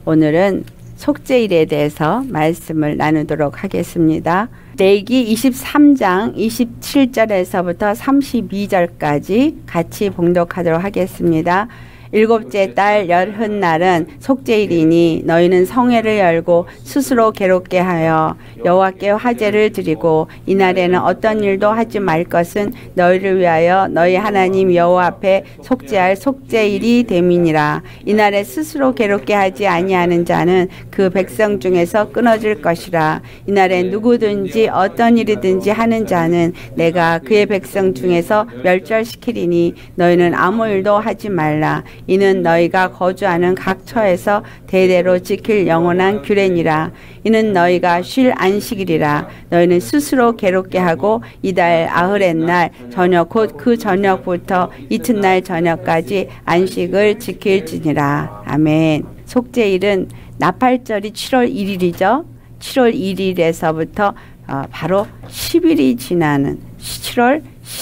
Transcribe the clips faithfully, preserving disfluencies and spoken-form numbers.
오늘은 속죄일에 대해서 말씀을 나누도록 하겠습니다. 레위기 이십삼 장 이십칠 절에서부터 삼십이 절까지 같이 봉독하도록 하겠습니다. 일곱째 달 열흔날은 속죄일이니 너희는 성회를 열고 스스로 괴롭게 하여 여호와께 화제를 드리고 이날에는 어떤 일도 하지 말 것은 너희를 위하여 너희 하나님 여호와 앞에 속죄할 속죄일이 됨이니라. 이날에 스스로 괴롭게 하지 아니하는 자는 그 백성 중에서 끊어질 것이라. 이날에 누구든지 어떤 일이든지 하는 자는 내가 그의 백성 중에서 멸절시키리니 너희는 아무 일도 하지 말라. 이는 너희가 거주하는 각 처에서 대대로 지킬 영원한 규례니라. 이는 너희가 쉴 안식일이라. 너희는 스스로 괴롭게 하고 이달 아흐렛날 저녁 곧 그 저녁부터 이튿날 저녁까지 안식을 지킬지니라. 아멘. 속죄일은 나팔절이 칠월 일일이죠. 칠월 일일에서부터 어, 바로 십 일이 지나는 칠월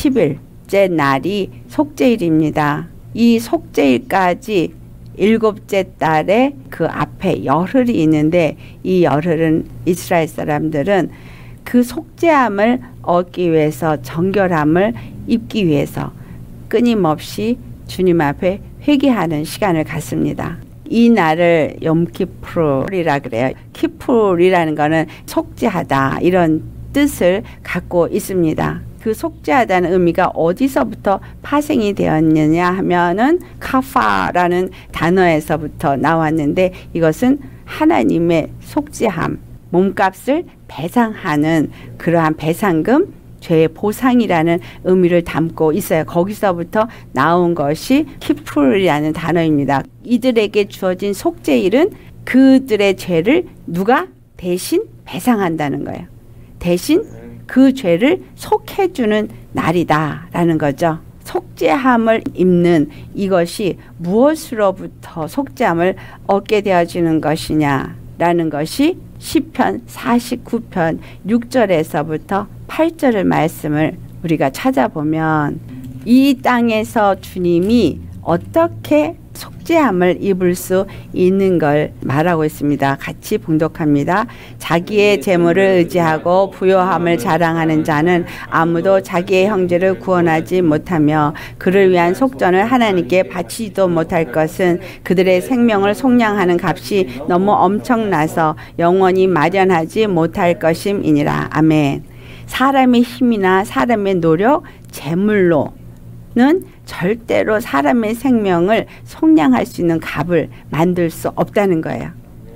십일째 날이 속죄일입니다. 이 속죄일까지 일곱째 달에 그 앞에 열흘이 있는데 이 열흘은 이스라엘 사람들은 그 속죄함을 얻기 위해서 정결함을 입기 위해서 끊임없이 주님 앞에 회개하는 시간을 갖습니다. 이 날을 욤키푸르이라 그래요. 키푸르이라는 거는 속죄하다 이런 뜻을 갖고 있습니다. 그 속죄하다는 의미가 어디서부터 파생이 되었느냐 하면은 카파라는 단어에서부터 나왔는데 이것은 하나님의 속죄함, 몸값을 배상하는 그러한 배상금, 죄의 보상이라는 의미를 담고 있어요. 거기서부터 나온 것이 키풀이라는 단어입니다. 이들에게 주어진 속죄일은 그들의 죄를 누가 대신 배상한다는 거예요. 대신 그 죄를 속해주는 날이다라는 거죠. 속죄함을 입는 이것이 무엇으로부터 속죄함을 얻게 되어지는 것이냐라는 것이 시편 사십구 편 육 절에서부터 팔 절의 말씀을 우리가 찾아보면 이 땅에서 주님이 어떻게 속죄함을 입을 수 있는 걸 말하고 있습니다. 같이 봉독합니다. 자기의 재물을 의지하고 부요함을 자랑하는 자는 아무도 자기의 형제를 구원하지 못하며 그를 위한 속전을 하나님께 바치지도 못할 것은 그들의 생명을 속량하는 값이 너무 엄청나서 영원히 마련하지 못할 것임이니라. 아멘. 사람의 힘이나 사람의 노력, 재물로는 절대로 사람의 생명을 속량할 수 있는 값을 만들 수 없다는 거예요.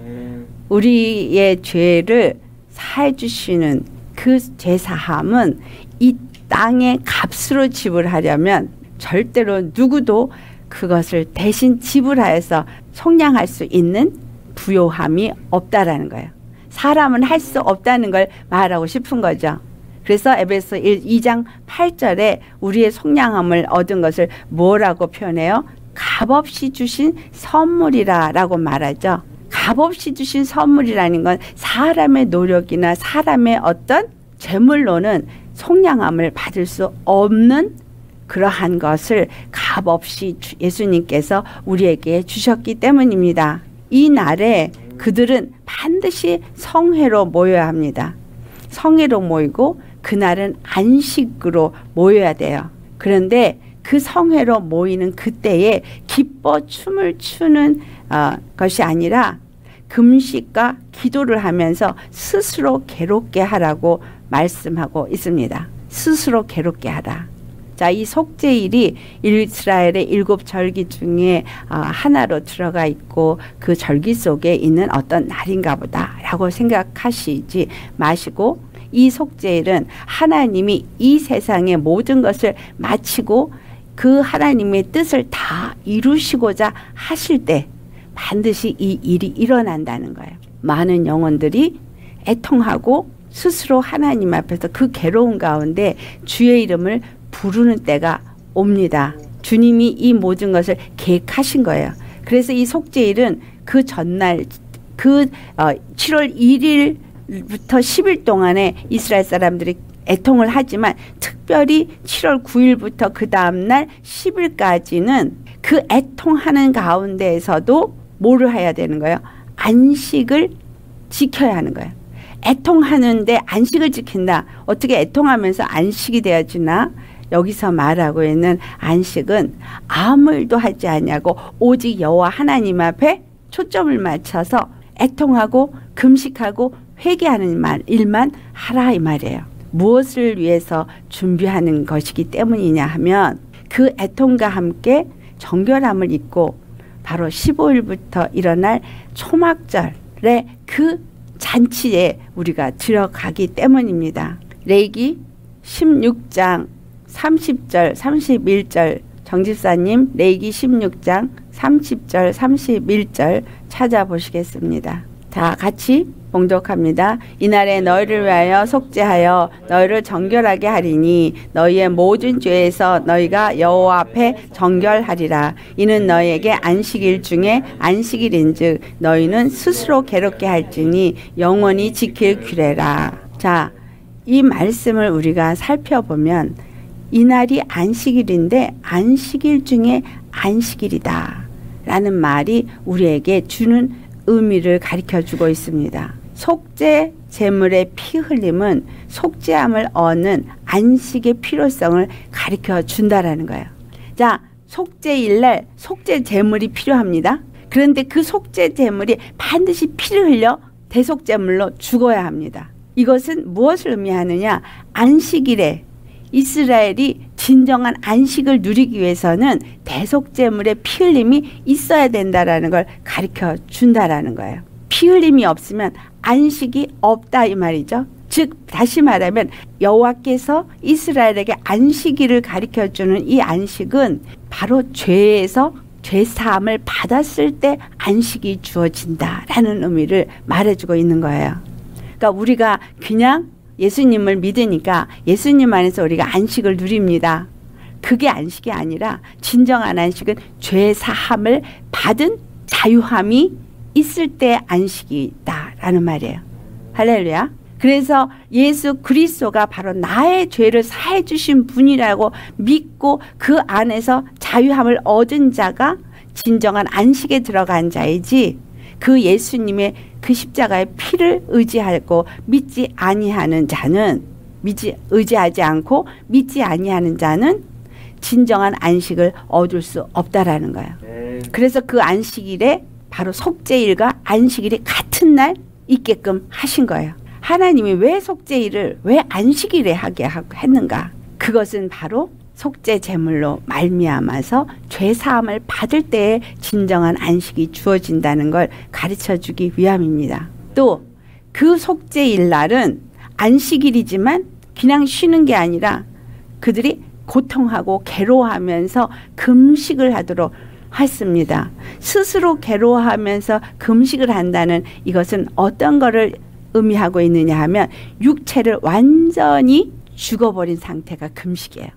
우리의 죄를 사해 주시는 그 죄사함은 이 땅의 값으로 지불하려면 절대로 누구도 그것을 대신 지불하여서 속량할 수 있는 부요함이 없다라는 거예요. 사람은 할 수 없다는 걸 말하고 싶은 거죠. 그래서 에베소 이 장 팔 절에 우리의 속량함을 얻은 것을 뭐라고 표현해요? 값없이 주신 선물이라 라고 말하죠. 값없이 주신 선물이라는 건 사람의 노력이나 사람의 어떤 재물로는 속량함을 받을 수 없는 그러한 것을 값없이 예수님께서 우리에게 주셨기 때문입니다. 이 날에 그들은 반드시 성회로 모여야 합니다. 성회로 모이고 그날은 안식으로 모여야 돼요. 그런데 그 성회로 모이는 그때에 기뻐 춤을 추는 어, 것이 아니라 금식과 기도를 하면서 스스로 괴롭게 하라고 말씀하고 있습니다. 스스로 괴롭게 하라. 자, 이 속죄일이 이스라엘의 일곱 절기 중에 어, 하나로 들어가 있고 그 절기 속에 있는 어떤 날인가 보다라고 생각하시지 마시고 이 속죄일은 하나님이 이 세상의 모든 것을 마치고 그 하나님의 뜻을 다 이루시고자 하실 때 반드시 이 일이 일어난다는 거예요. 많은 영혼들이 애통하고 스스로 하나님 앞에서 그 괴로운 가운데 주의 이름을 부르는 때가 옵니다. 주님이 이 모든 것을 계획하신 거예요. 그래서 이 속죄일은 그 전날 그 어, 칠월 일일 부터 십 일 동안에 이스라엘 사람들이 애통을 하지만 특별히 칠월 구일부터 그 다음날 십 일까지는 그 애통하는 가운데에서도 뭐를 해야 되는 거예요? 안식을 지켜야 하는 거예요. 애통하는데 안식을 지킨다. 어떻게 애통하면서 안식이 되어지나? 여기서 말하고 있는 안식은 아무 일도 하지 않냐고 오직 여호와 하나님 앞에 초점을 맞춰서 애통하고 금식하고 회개하는 말, 일만 하라 이 말이에요. 무엇을 위해서 준비하는 것이기 때문이냐 하면 그 애통과 함께 정결함을 입고 바로 십오 일부터 일어날 초막절의 그 잔치에 우리가 들어가기 때문입니다. 레위기 십육 장 삼십 절 삼십일 절 정집사님 레위기 십육 장 삼십 절 삼십일 절 찾아보시겠습니다. 다 같이 봉독합니다. 이날에 너희를 위하여 속죄하여 너희를 정결하게 하리니 너희의 모든 죄에서 너희가 여호와 앞에 정결하리라. 이는 너희에게 안식일 중에 안식일인즉 너희는 스스로 괴롭게 할지니 영원히 지킬 규례라. 자, 이 말씀을 우리가 살펴보면 이날이 안식일인데 안식일 중에 안식일이다 라는 말이 우리에게 주는 의미를 가르쳐주고 있습니다. 속죄 제물의 피 흘림은 속죄함을 얻는 안식의 필요성을 가르쳐 준다라는 거예요. 자, 속죄일날 속죄 제물이 필요합니다. 그런데 그 속죄 제물이 반드시 피를 흘려 대속제물로 죽어야 합니다. 이것은 무엇을 의미하느냐? 안식일에 이스라엘이 진정한 안식을 누리기 위해서는 대속제물의 피 흘림이 있어야 된다라는 걸 가르쳐 준다라는 거예요. 피 흘림이 없으면 안식이 없다 이 말이죠. 즉 다시 말하면 여호와께서 이스라엘에게 안식일을 가르쳐 주는 이 안식은 바로 죄에서 죄사함을 받았을 때 안식이 주어진다라는 의미를 말해주고 있는 거예요. 그러니까 우리가 그냥 예수님을 믿으니까 예수님 안에서 우리가 안식을 누립니다. 그게 안식이 아니라 진정한 안식은 죄 사함을 받은 자유함이 있을 때 안식이다라는 말이에요. 할렐루야. 그래서 예수 그리스도가 바로 나의 죄를 사해 주신 분이라고 믿고 그 안에서 자유함을 얻은 자가 진정한 안식에 들어간 자이지, 그 예수님의 그 십자가의 피를 의지하고 믿지 아니하는 자는, 믿지 의지하지 않고 믿지 아니하는 자는 진정한 안식을 얻을 수 없다라는 거예요. 네. 그래서 그 안식일에 바로 속죄일과 안식일이 같은 날 있게끔 하신 거예요. 하나님이 왜 속죄일을 왜 안식일에 하게 했는가? 그것은 바로 속죄 제물로 말미암아서 죄 사함을 받을 때에 진정한 안식이 주어진다는 걸 가르쳐 주기 위함입니다. 또 그 속죄일 날은 안식일이지만 그냥 쉬는 게 아니라 그들이 고통하고 괴로워하면서 금식을 하도록 했습니다. 스스로 괴로워하면서 금식을 한다는 이것은 어떤 거를 의미하고 있느냐 하면 육체를 완전히 죽어버린 상태가 금식이에요.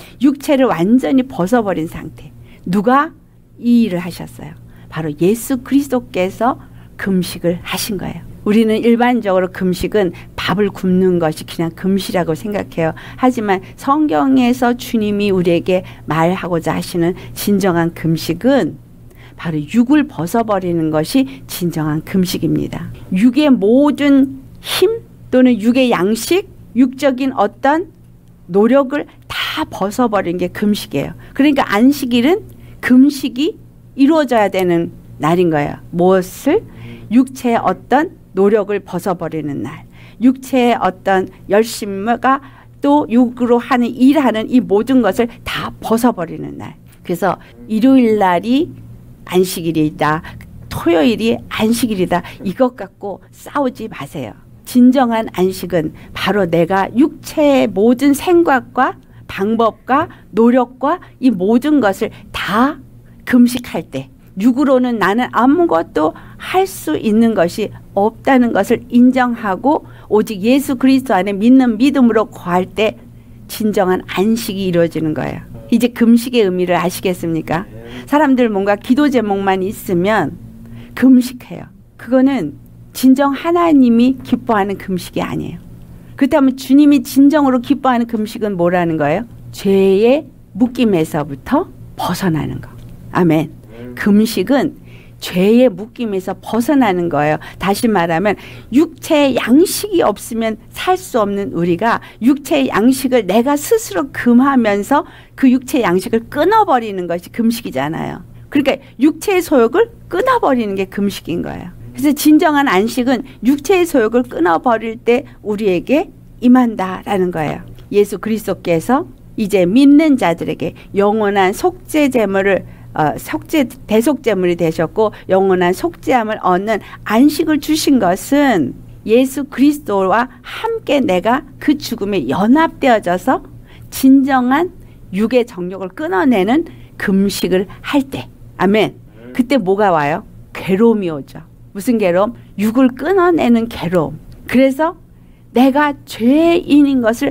육체를 완전히 벗어버린 상태. 누가 이 일을 하셨어요? 바로 예수 그리스도께서 금식을 하신 거예요. 우리는 일반적으로 금식은 밥을 굶는 것이 그냥 금식이라고 생각해요. 하지만 성경에서 주님이 우리에게 말하고자 하시는 진정한 금식은 바로 육을 벗어버리는 것이 진정한 금식입니다. 육의 모든 힘 또는 육의 양식, 육적인 어떤 노력을 다 벗어버리는 게 금식이에요. 그러니까 안식일은 금식이 이루어져야 되는 날인 거예요. 무엇을? 육체의 어떤 노력을 벗어버리는 날, 육체의 어떤 열심과 또 육으로 하는 일하는 이 모든 것을 다 벗어버리는 날. 그래서 일요일 날이 안식일이다, 토요일이 안식일이다, 이것 갖고 싸우지 마세요. 진정한 안식은 바로 내가 육체의 모든 생각과 방법과 노력과 이 모든 것을 다 금식할 때, 육으로는 나는 아무것도 할 수 있는 것이 없다는 것을 인정하고 오직 예수 그리스도 안에 믿는 믿음으로 거할 때 진정한 안식이 이루어지는 거예요. 이제 금식의 의미를 아시겠습니까? 사람들 뭔가 기도 제목만 있으면 금식해요. 그거는 진정 하나님이 기뻐하는 금식이 아니에요. 그렇다면 주님이 진정으로 기뻐하는 금식은 뭐라는 거예요? 죄의 묶임에서부터 벗어나는 거. 아멘. 금식은 죄의 묶임에서 벗어나는 거예요. 다시 말하면 육체의 양식이 없으면 살 수 없는 우리가 육체의 양식을 내가 스스로 금하면서 그 육체의 양식을 끊어버리는 것이 금식이잖아요. 그러니까 육체의 소욕을 끊어버리는 게 금식인 거예요. 그래서 진정한 안식은 육체의 소욕을 끊어버릴 때 우리에게 임한다라는 거예요. 예수 그리스도께서 이제 믿는 자들에게 영원한 속죄 제물을 어, 속죄 대속제물이 되셨고 영원한 속죄함을 얻는 안식을 주신 것은 예수 그리스도와 함께 내가 그 죽음에 연합되어져서 진정한 육의 정욕을 끊어내는 금식을 할 때, 아멘. 그때 뭐가 와요? 괴로움이 오죠. 무슨 괴로움? 육을 끊어내는 괴로움. 그래서 내가 죄인인 것을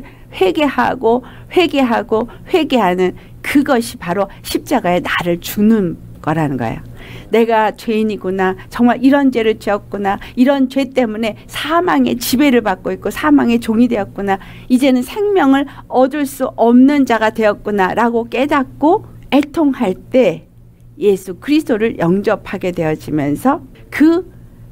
회개하고 회개하고 회개하는 그것이 바로 십자가에 나를 주는 거라는 거예요. 내가 죄인이구나. 정말 이런 죄를 지었구나. 이런 죄 때문에 사망의 지배를 받고 있고 사망의 종이 되었구나. 이제는 생명을 얻을 수 없는 자가 되었구나 라고 깨닫고 애통할 때 예수 그리스도를 영접하게 되어지면서 그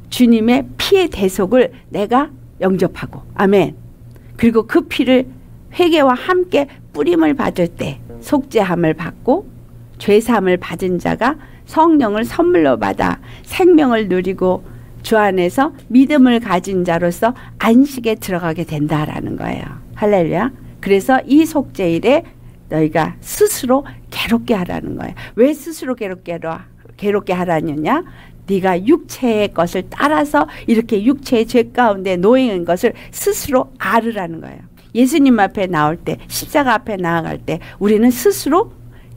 주님의 피의 대속을 내가 영접하고, 아멘. 그리고 그 피를 회개와 함께 뿌림을 받을 때 속죄함을 받고 죄사함을 받은 자가 성령을 선물로 받아 생명을 누리고 주 안에서 믿음을 가진 자로서 안식에 들어가게 된다라는 거예요. 할렐루야. 그래서 이 속죄일에 너희가 스스로 괴롭게 하라는 거예요. 왜 스스로 괴롭게 하라, 괴롭게 하라느냐? 네가 육체의 것을 따라서 이렇게 육체의 죄 가운데 놓인 것을 스스로 알으라는 거예요. 예수님 앞에 나올 때, 십자가 앞에 나아갈 때 우리는 스스로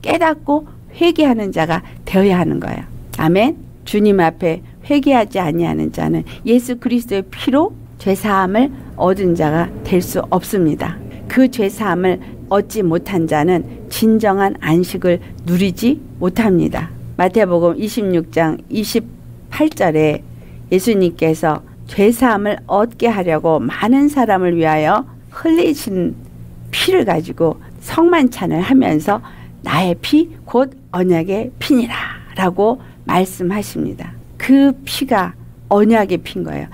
깨닫고 회개하는 자가 되어야 하는 거예요. 아멘. 주님 앞에 회개하지 아니하는 자는 예수 그리스도의 피로 죄사함을 얻은 자가 될 수 없습니다. 그 죄사함을 얻지 못한 자는 진정한 안식을 누리지 못합니다. 마태복음 이십육 장 이십팔 절에 예수님께서 죄사함을 얻게 하려고 많은 사람을 위하여 흘리신 피를 가지고 성만찬을 하면서 나의 피 곧 언약의 피니라 라고 말씀하십니다. 그 피가 언약의 피인 거예요.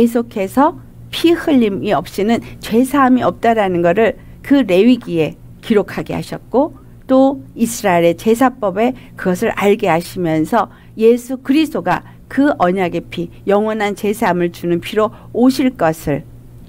계속해서 피 흘림이 없이는 죄사함이 없다라는 것을 그 레위기에 기록하게 하셨고 또 이스라엘의 제사법에 그것을 알게 하시면서 예수 그리스도가 그 언약의 피, 영원한 제사함을 주는 피로 오실 것을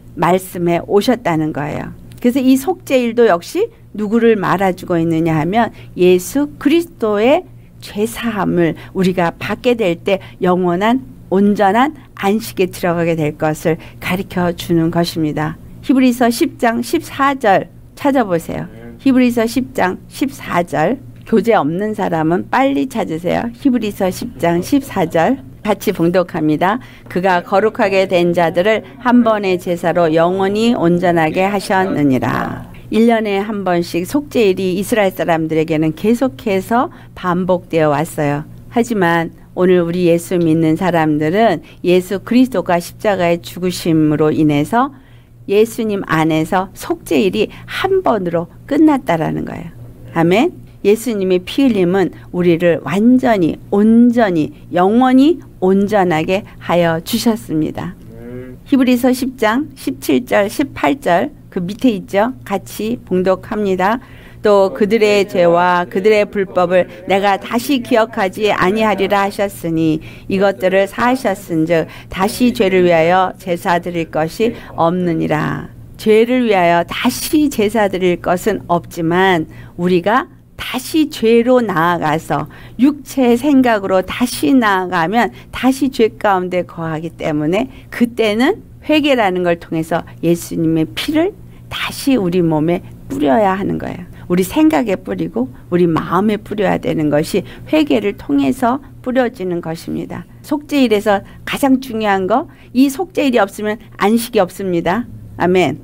말씀해 오셨다는 거예요. 그래서 이 속죄일도 역시 누구를 말아주고 있느냐 하면 예수 그리스도의 죄사함을 우리가 받게 될 때 영원한 온전한 안식에 들어가게 될 것을 가르쳐 주는 것입니다. 히브리서 십 장 십사 절 찾아보세요. 히브리서 십 장 십사 절. 교재 없는 사람은 빨리 찾으세요. 히브리서 십 장 십사 절 같이 봉독합니다. 그가 거룩하게 된 자들을 한 번의 제사로 영원히 온전하게 하셨느니라. 일 년에 한 번씩 속죄일이 이스라엘 사람들에게는 계속해서 반복되어 왔어요. 하지만 오늘 우리 예수 믿는 사람들은 예수 그리스도가 십자가의 죽으심으로 인해서 예수님 안에서 속죄일이 한 번으로 끝났다라는 거예요. 아멘. 예수님의 피 흘림은 우리를 완전히 온전히 영원히 온전하게 하여 주셨습니다. 히브리서 십 장 십칠 절 십팔 절 그 밑에 있죠. 같이 봉독합니다. 또 그들의 죄와 그들의 불법을 내가 다시 기억하지 아니하리라 하셨으니 이것들을 사하셨은즉 다시 죄를 위하여 제사 드릴 것이 없느니라. 죄를 위하여 다시 제사 드릴 것은 없지만 우리가 다시 죄로 나아가서 육체의 생각으로 다시 나아가면 다시 죄 가운데 거하기 때문에 그때는 회개라는 걸 통해서 예수님의 피를 다시 우리 몸에 뿌려야 하는 거예요. 우리 생각에 뿌리고 우리 마음에 뿌려야 되는 것이 회개를 통해서 뿌려지는 것입니다. 속죄일에서 가장 중요한 거, 이 속죄일이 없으면 안식이 없습니다. 아멘.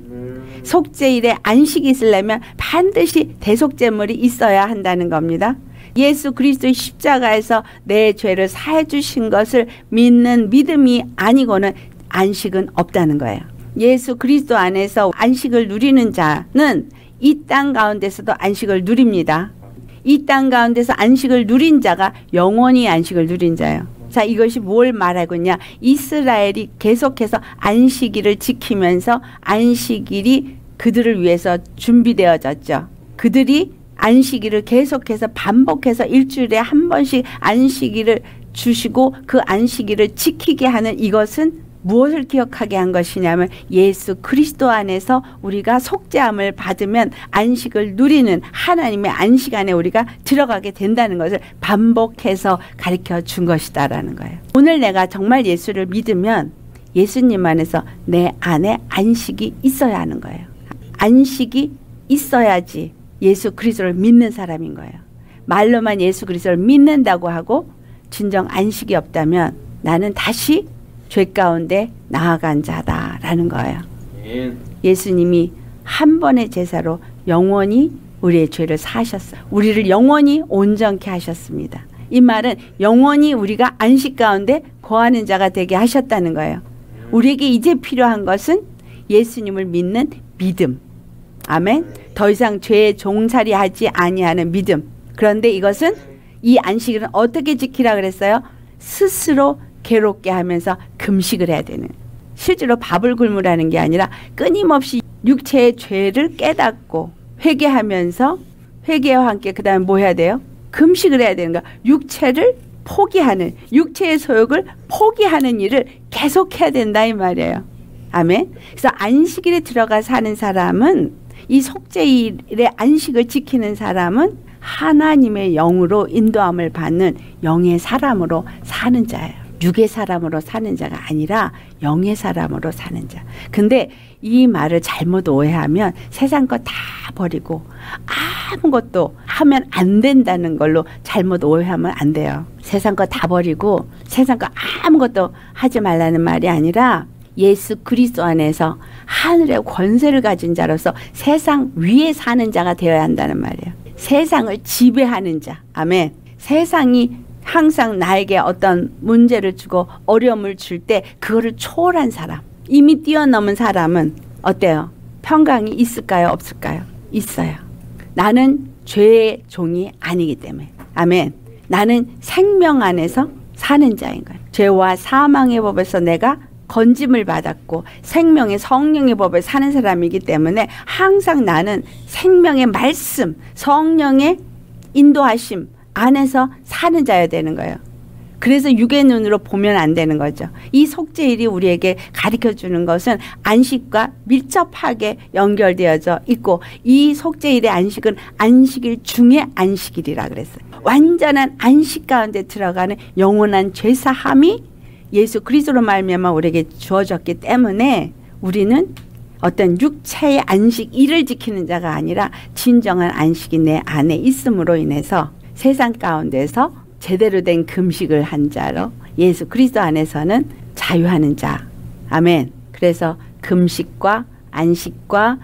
속죄일에 안식이 있으려면 반드시 대속제물이 있어야 한다는 겁니다. 예수 그리스도의 십자가에서 내 죄를 사해 주신 것을 믿는 믿음이 아니고는 안식은 없다는 거예요. 예수 그리스도 안에서 안식을 누리는 자는 이 땅 가운데서도 안식을 누립니다. 이 땅 가운데서 안식을 누린 자가 영원히 안식을 누린 자예요. 자, 이것이 뭘 말하고 있냐? 이스라엘이 계속해서 안식일을 지키면서 안식일이 그들을 위해서 준비되어졌죠. 그들이 안식일을 계속해서 반복해서 일주일에 한 번씩 안식일을 주시고 그 안식일을 지키게 하는 이것은 무엇을 기억하게 한 것이냐면 예수 그리스도 안에서 우리가 속죄함을 받으면 안식을 누리는 하나님의 안식 안에 우리가 들어가게 된다는 것을 반복해서 가르쳐 준 것이다라는 거예요. 오늘 내가 정말 예수를 믿으면 예수님 안에서 내 안에 안식이 있어야 하는 거예요. 안식이 있어야지 예수 그리스도를 믿는 사람인 거예요. 말로만 예수 그리스도를 믿는다고 하고 진정 안식이 없다면 나는 다시 죄 가운데 나아간 자다라는 거예요. 예수님이 한 번의 제사로 영원히 우리의 죄를 사하셨어요. 우리를 영원히 온전케 하셨습니다. 이 말은 영원히 우리가 안식 가운데 거하는 자가 되게 하셨다는 거예요. 우리에게 이제 필요한 것은 예수님을 믿는 믿음. 아멘. 더 이상 죄의 종살이 하지 아니하는 믿음. 그런데 이것은 이 안식일은 어떻게 지키라 그랬어요? 스스로 괴롭게 하면서 금식을 해야 되는. 실제로 밥을 굶으라는 게 아니라 끊임없이 육체의 죄를 깨닫고 회개하면서 회개와 함께 그 다음에 뭐 해야 돼요? 금식을 해야 되는 거야. 육체를 포기하는, 육체의 소욕을 포기하는 일을 계속해야 된다 이 말이에요. 아멘. 그래서 안식일에 들어가 사는 사람은, 이 속죄일의 안식을 지키는 사람은 하나님의 영으로 인도함을 받는 영의 사람으로 사는 자예요. 육의 사람으로 사는 자가 아니라 영의 사람으로 사는 자. 근데 이 말을 잘못 오해하면 세상 거 다 버리고 아무것도 하면 안 된다는 걸로 잘못 오해하면 안 돼요. 세상 거 다 버리고 세상 거 아무것도 하지 말라는 말이 아니라 예수 그리스도 안에서 하늘의 권세를 가진 자로서 세상 위에 사는 자가 되어야 한다는 말이에요. 세상을 지배하는 자. 아멘. 세상이 항상 나에게 어떤 문제를 주고 어려움을 줄 때 그거를 초월한 사람, 이미 뛰어넘은 사람은 어때요? 평강이 있을까요? 없을까요? 있어요. 나는 죄의 종이 아니기 때문에. 아멘. 나는 생명 안에서 사는 자인 거예요. 죄와 사망의 법에서 내가 건짐을 받았고 생명의 성령의 법을 사는 사람이기 때문에 항상 나는 생명의 말씀, 성령의 인도하심 안에서 사는 자여야 되는 거예요. 그래서 육의 눈으로 보면 안 되는 거죠. 이 속죄일이 우리에게 가르쳐주는 것은 안식과 밀접하게 연결되어져 있고, 이 속죄일의 안식은 안식일 중에 안식일이라 그랬어요. 완전한 안식 가운데 들어가는 영원한 죄사함이 예수 그리스도로 말미암아 우리에게 주어졌기 때문에 우리는 어떤 육체의 안식일을 지키는 자가 아니라 진정한 안식이 내 안에 있음으로 인해서 세상 가운데서 제대로 된 금식을 한 자로 예수 그리스도 안에서는 자유하는 자. 아멘. 그래서 금식과 안식과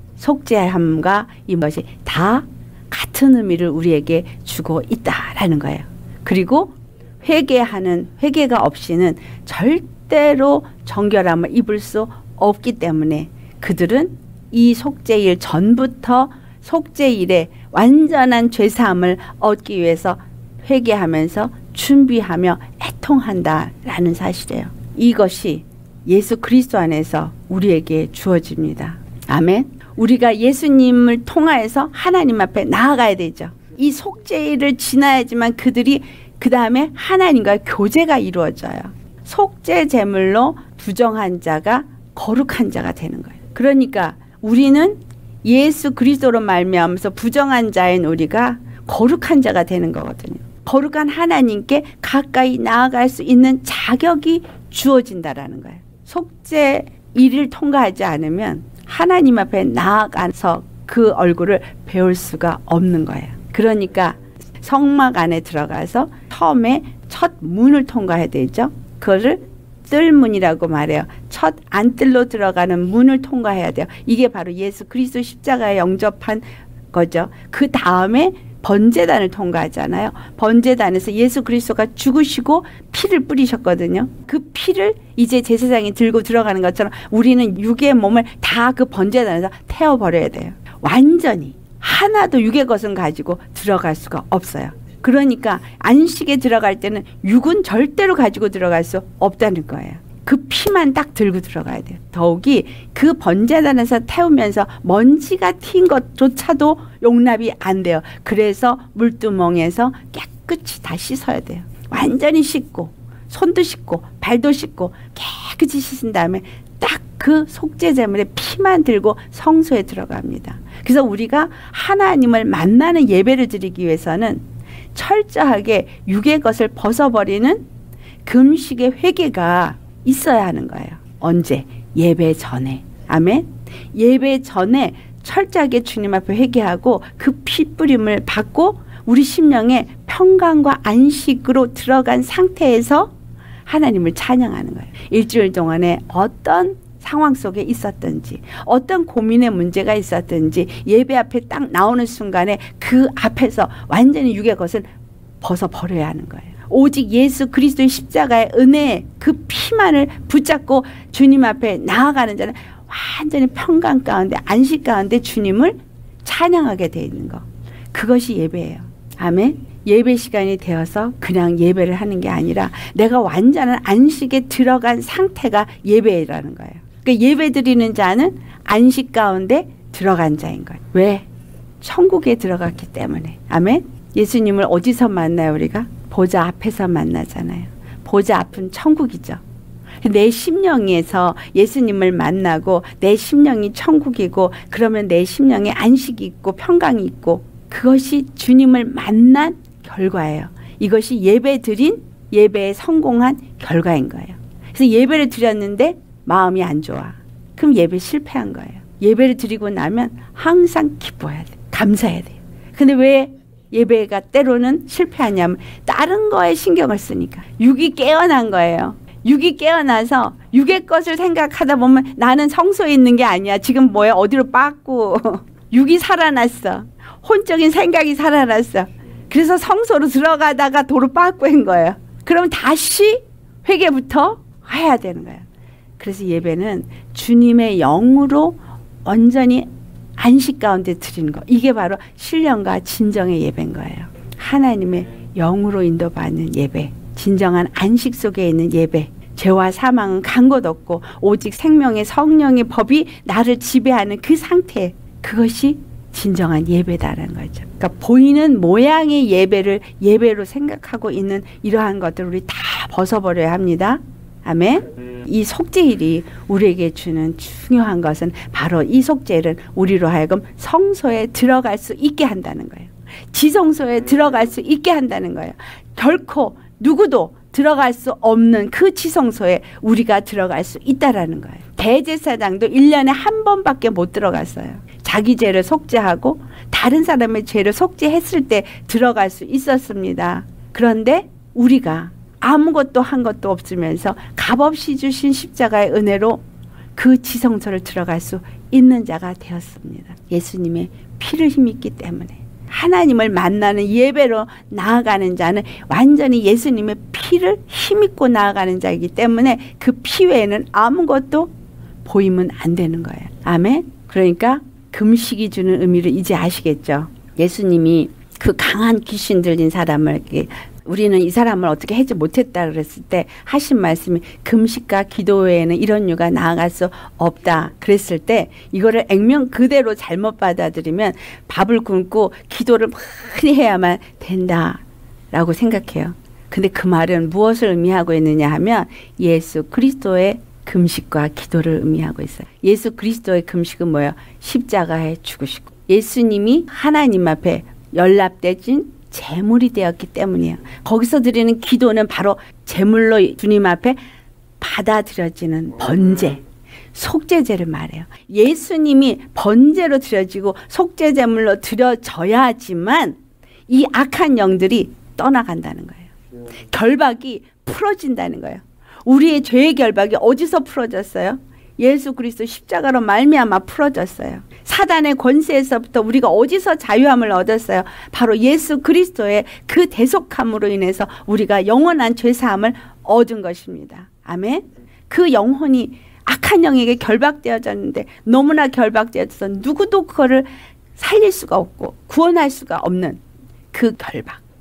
속죄함과 이것이 다 같은 의미를 우리에게 주고 있다라는 거예요. 그리고 회개하는, 회개가 없이는 절대로 정결함을 입을 수 없기 때문에 그들은 이 속죄일 전부터 속죄일에 완전한 죄사함을 얻기 위해서 회개하면서 준비하며 애통한다라는 사실이에요. 이것이 예수 그리스도 안에서 우리에게 주어집니다. 아멘. 우리가 예수님을 통하여서 하나님 앞에 나아가야 되죠. 이 속죄일을 지나야지만 그들이 그 다음에 하나님과의 교제가 이루어져요. 속죄 제물로 부정한 자가 거룩한 자가 되는 거예요. 그러니까 우리는 예수 그리스도로 말미암아서 부정한 자인 우리가 거룩한 자가 되는 거거든요. 거룩한 하나님께 가까이 나아갈 수 있는 자격이 주어진다라는 거예요. 속죄일을 통과하지 않으면 하나님 앞에 나아가서 그 얼굴을 배울 수가 없는 거예요. 그러니까 성막 안에 들어가서 처음에 첫 문을 통과해야 되죠. 그거를 뜰문이라고 말해요. 첫 안뜰로 들어가는 문을 통과해야 돼요. 이게 바로 예수 그리스도 십자가에 영접한 거죠. 그 다음에 번제단을 통과하잖아요. 번제단에서 예수 그리스도가 죽으시고 피를 뿌리셨거든요. 그 피를 이제 제사장이 들고 들어가는 것처럼 우리는 육의 몸을 다 그 번제단에서 태워버려야 돼요. 완전히 하나도 육의 것은 가지고 들어갈 수가 없어요. 그러니까 안식에 들어갈 때는 육은 절대로 가지고 들어갈 수 없다는 거예요. 그 피만 딱 들고 들어가야 돼요. 더욱이 그 번제단에서 태우면서 먼지가 튄 것조차도 용납이 안 돼요. 그래서 물두멍에서 깨끗이 다 씻어야 돼요. 완전히 씻고 손도 씻고 발도 씻고 깨끗이 씻은 다음에 딱 그 속죄제물의 피만 들고 성소에 들어갑니다. 그래서 우리가 하나님을 만나는 예배를 드리기 위해서는 철저하게 육의 것을 벗어버리는 금식의 회개가 있어야 하는 거예요. 언제? 예배 전에. 아멘. 예배 전에 철저하게 주님 앞에 회개하고 그 피 뿌림을 받고 우리 심령에 평강과 안식으로 들어간 상태에서 하나님을 찬양하는 거예요. 일주일 동안에 어떤 상황 속에 있었든지 어떤 고민의 문제가 있었든지 예배 앞에 딱 나오는 순간에 그 앞에서 완전히 육의 것을 벗어버려야 하는 거예요. 오직 예수 그리스도의 십자가의 은혜 그 피만을 붙잡고 주님 앞에 나아가는 자는 완전히 평강 가운데 안식 가운데 주님을 찬양하게 되어 있는 거. 그것이 예배예요. 아멘. 예배 시간이 되어서 그냥 예배를 하는 게 아니라 내가 완전한 안식에 들어간 상태가 예배라는 거예요. 그러니까 예배 드리는 자는 안식 가운데 들어간 자인 거예요. 왜? 천국에 들어갔기 때문에. 아멘. 예수님을 어디서 만나요 우리가? 보좌 앞에서 만나잖아요. 보좌 앞은 천국이죠. 내 심령에서 예수님을 만나고 내 심령이 천국이고 그러면 내 심령에 안식이 있고 평강이 있고 그것이 주님을 만난 결과예요. 이것이 예배 드린 예배에 성공한 결과인 거예요. 그래서 예배를 드렸는데 마음이 안 좋아. 그럼 예배 실패한 거예요. 예배를 드리고 나면 항상 기뻐해야 돼. 감사해야 돼요. 근데 왜 예배가 때로는 실패하냐면 다른 거에 신경을 쓰니까. 육이 깨어난 거예요. 육이 깨어나서 육의 것을 생각하다 보면 나는 성소에 있는 게 아니야. 지금 뭐야 어디로 빠꾸. 육이 살아났어. 혼적인 생각이 살아났어. 그래서 성소로 들어가다가 도로 빠꾸인 거예요. 그럼 다시 회개부터 해야 되는 거예요. 그래서 예배는 주님의 영으로 온전히 안식 가운데 드리는 거. 이게 바로 신령과 진정의 예배인 거예요. 하나님의 영으로 인도받는 예배. 진정한 안식 속에 있는 예배. 죄와 사망은 간 것 없고 오직 생명의 성령의 법이 나를 지배하는 그 상태. 그것이 진정한 예배다라는 거죠. 그러니까 보이는 모양의 예배를 예배로 생각하고 있는 이러한 것들을 우리 다 벗어버려야 합니다. 아멘. 이 속죄일이 우리에게 주는 중요한 것은 바로 이 속죄일은 우리로 하여금 성소에 들어갈 수 있게 한다는 거예요. 지성소에 들어갈 수 있게 한다는 거예요. 결코 누구도 들어갈 수 없는 그 지성소에 우리가 들어갈 수 있다라는 거예요. 대제사장도 일 년에 한 번밖에 못 들어갔어요. 자기 죄를 속죄하고 다른 사람의 죄를 속죄했을 때 들어갈 수 있었습니다. 그런데 우리가 아무것도 한 것도 없으면서 값없이 주신 십자가의 은혜로 그 지성소를 들어갈 수 있는 자가 되었습니다. 예수님의 피를 힘입기 때문에. 하나님을 만나는 예배로 나아가는 자는 완전히 예수님의 피를 힘입고 나아가는 자이기 때문에 그 피 외에는 아무것도 보이면 안 되는 거예요. 아멘. 그러니까 금식이 주는 의미를 이제 아시겠죠. 예수님이 그 강한 귀신 들린 사람을 이렇게 우리는 이 사람을 어떻게 하지 못했다 그랬을 때 하신 말씀이 금식과 기도 외에는 이런 유가 나아갈 수 없다 그랬을 때 이거를 액면 그대로 잘못 받아들이면 밥을 굶고 기도를 많이 해야만 된다라고 생각해요. 근데 그 말은 무엇을 의미하고 있느냐 하면 예수 그리스도의 금식과 기도를 의미하고 있어요. 예수 그리스도의 금식은 뭐예요? 십자가에 죽으시고 예수님이 하나님 앞에 연락되진 제물이 되었기 때문이에요. 거기서 드리는 기도는 바로 제물로 주님 앞에 받아들여지는 번제, 속죄제를 말해요. 예수님이 번제로 드려지고 속죄제물로 드려져야지만 이 악한 영들이 떠나간다는 거예요. 결박이 풀어진다는 거예요. 우리의 죄의 결박이 어디서 풀어졌어요? 예수 그리스도 십자가로 말미암아 풀어졌어요. 사단의 권세에서부터 우리가 어디서 자유함을 얻었어요? 바로 예수 그리스도의 그 대속함으로 인해서 우리가 영원한 죄사함을 얻은 것입니다. 아멘. 그 영혼이 악한 영에게 결박되어졌는데 너무나 결박되어져서 누구도 그거를 살릴 수가 없고 구원할 수가 없는 그 결박.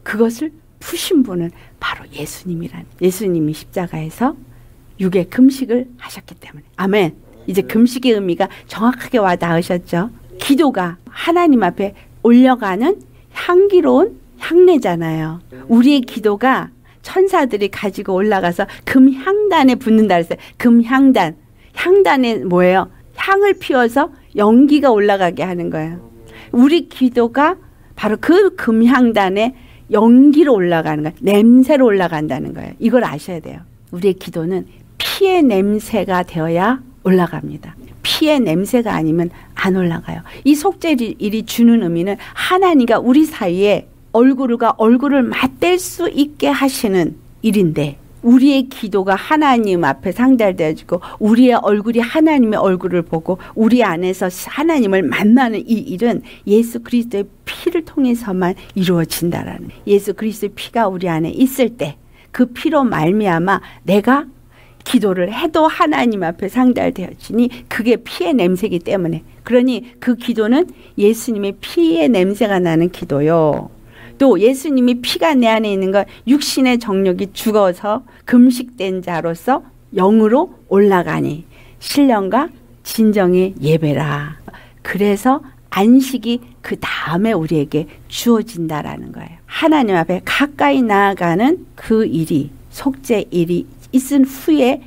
그것을 푸신 분은 바로 예수님이란, 예수님이 십자가에서 육의 금식을 하셨기 때문에. 아멘. 이제 금식의 의미가 정확하게 와 닿으셨죠. 기도가 하나님 앞에 올려가는 향기로운 향내잖아요. 우리의 기도가 천사들이 가지고 올라가서 금향단에 붙는다 그랬어요. 금향단. 향단에 뭐예요? 향을 피워서 연기가 올라가게 하는 거예요. 우리 기도가 바로 그 금향단에 연기로 올라가는 거예요. 냄새로 올라간다는 거예요. 이걸 아셔야 돼요. 우리의 기도는 피의 냄새가 되어야 올라갑니다. 피의 냄새가 아니면 안 올라가요. 이 속죄일이 주는 의미는 하나님과 우리 사이에 얼굴과 얼굴을 맞댈 수 있게 하시는 일인데, 우리의 기도가 하나님 앞에 상달되어지고 우리의 얼굴이 하나님의 얼굴을 보고 우리 안에서 하나님을 만나는 이 일은 예수 그리스도의 피를 통해서만 이루어진다라는, 예수 그리스도의 피가 우리 안에 있을 때 그 피로 말미암아 내가 기도를 해도 하나님 앞에 상달되어지니 그게 피의 냄새이기 때문에, 그러니 그 기도는 예수님의 피의 냄새가 나는 기도요. 또 예수님이 피가 내 안에 있는 건 육신의 정욕이 죽어서 금식된 자로서 영으로 올라가니 신령과 진정의 예배라. 그래서 안식이 그 다음에 우리에게 주어진다라는 거예요. 하나님 앞에 가까이 나아가는 그 일이, 속죄일이 있은 후에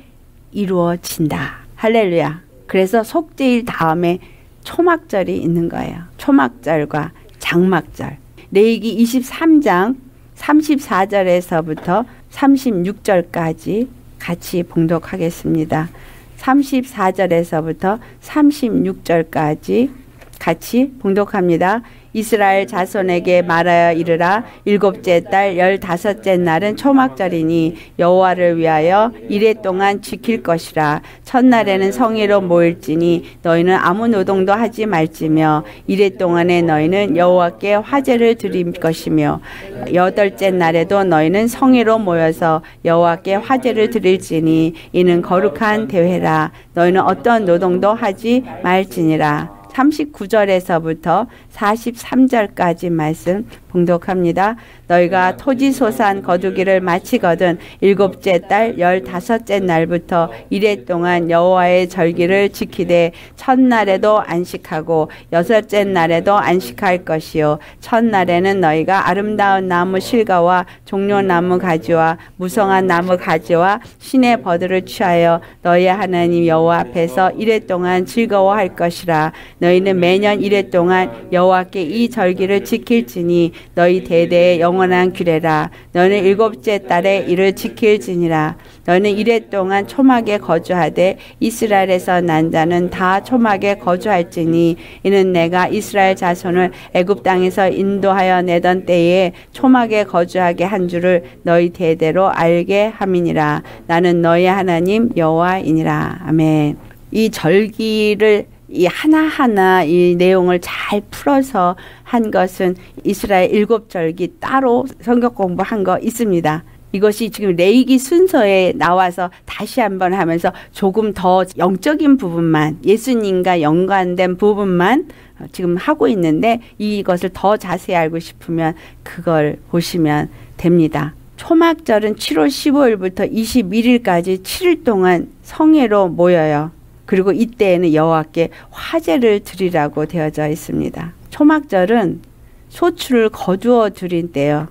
이루어진다. 할렐루야. 그래서 속죄일 다음에 초막절이 있는 거예요. 초막절과 장막절. 레위기 이십삼 장 삼십사 절에서부터 삼십육 절까지 같이 봉독하겠습니다. 삼십사 절에서부터 삼십육 절까지 같이 봉독합니다. 이스라엘 자손에게 말하여 이르라. 일곱째 달 열다섯째 날은 초막절이니 여호와를 위하여 이레 동안 지킬 것이라. 첫날에는 성회로 모일지니 너희는 아무 노동도 하지 말지며 이레 동안에 너희는 여호와께 화제를 드릴 것이며 여덟째 날에도 너희는 성회로 모여서 여호와께 화제를 드릴지니 이는 거룩한 대회라. 너희는 어떤 노동도 하지 말지니라. 삼십구 절에서부터 사십삼 절까지 말씀 봉독합니다. 너희가 토지소산 거두기를 마치거든 일곱째 달 열다섯째 날부터 이레 동안 여호와의 절기를 지키되 첫날에도 안식하고 여섯째 날에도 안식할 것이요. 첫날에는 너희가 아름다운 나무 실과와 종려나무 가지와 무성한 나무 가지와 신의 버들을 취하여 너희 하나님 여호와 앞에서 이레 동안 즐거워할 것이라. 너희는 매년 이레 동안 여호와께 이 절기를 지킬지니 너희 대대의 영원한 규례라. 너는 일곱째 달에 이를 지킬지니라. 너는 이레 동안 초막에 거주하되 이스라엘에서 난 자는 다 초막에 거주할지니 이는 내가 이스라엘 자손을 애굽 땅에서 인도하여 내던 때에 초막에 거주하게 한 줄을 너희 대대로 알게 함이니라. 나는 너희 하나님 여호와이니라. 아멘. 이 절기를 이 하나하나 이 내용을 잘 풀어서 한 것은 이스라엘 일곱 절기 따로 성경 공부한 거 있습니다. 이것이 지금 레위기 순서에 나와서 다시 한번 하면서 조금 더 영적인 부분만, 예수님과 연관된 부분만 지금 하고 있는데, 이것을 더 자세히 알고 싶으면 그걸 보시면 됩니다. 초막절은 칠월 십오일부터 이십일일까지 칠 일 동안 성회로 모여요. 그리고 이때에는 여호와께 화제를 드리라고 되어져 있습니다. 초막절은 소출을 거두어 드린 때요.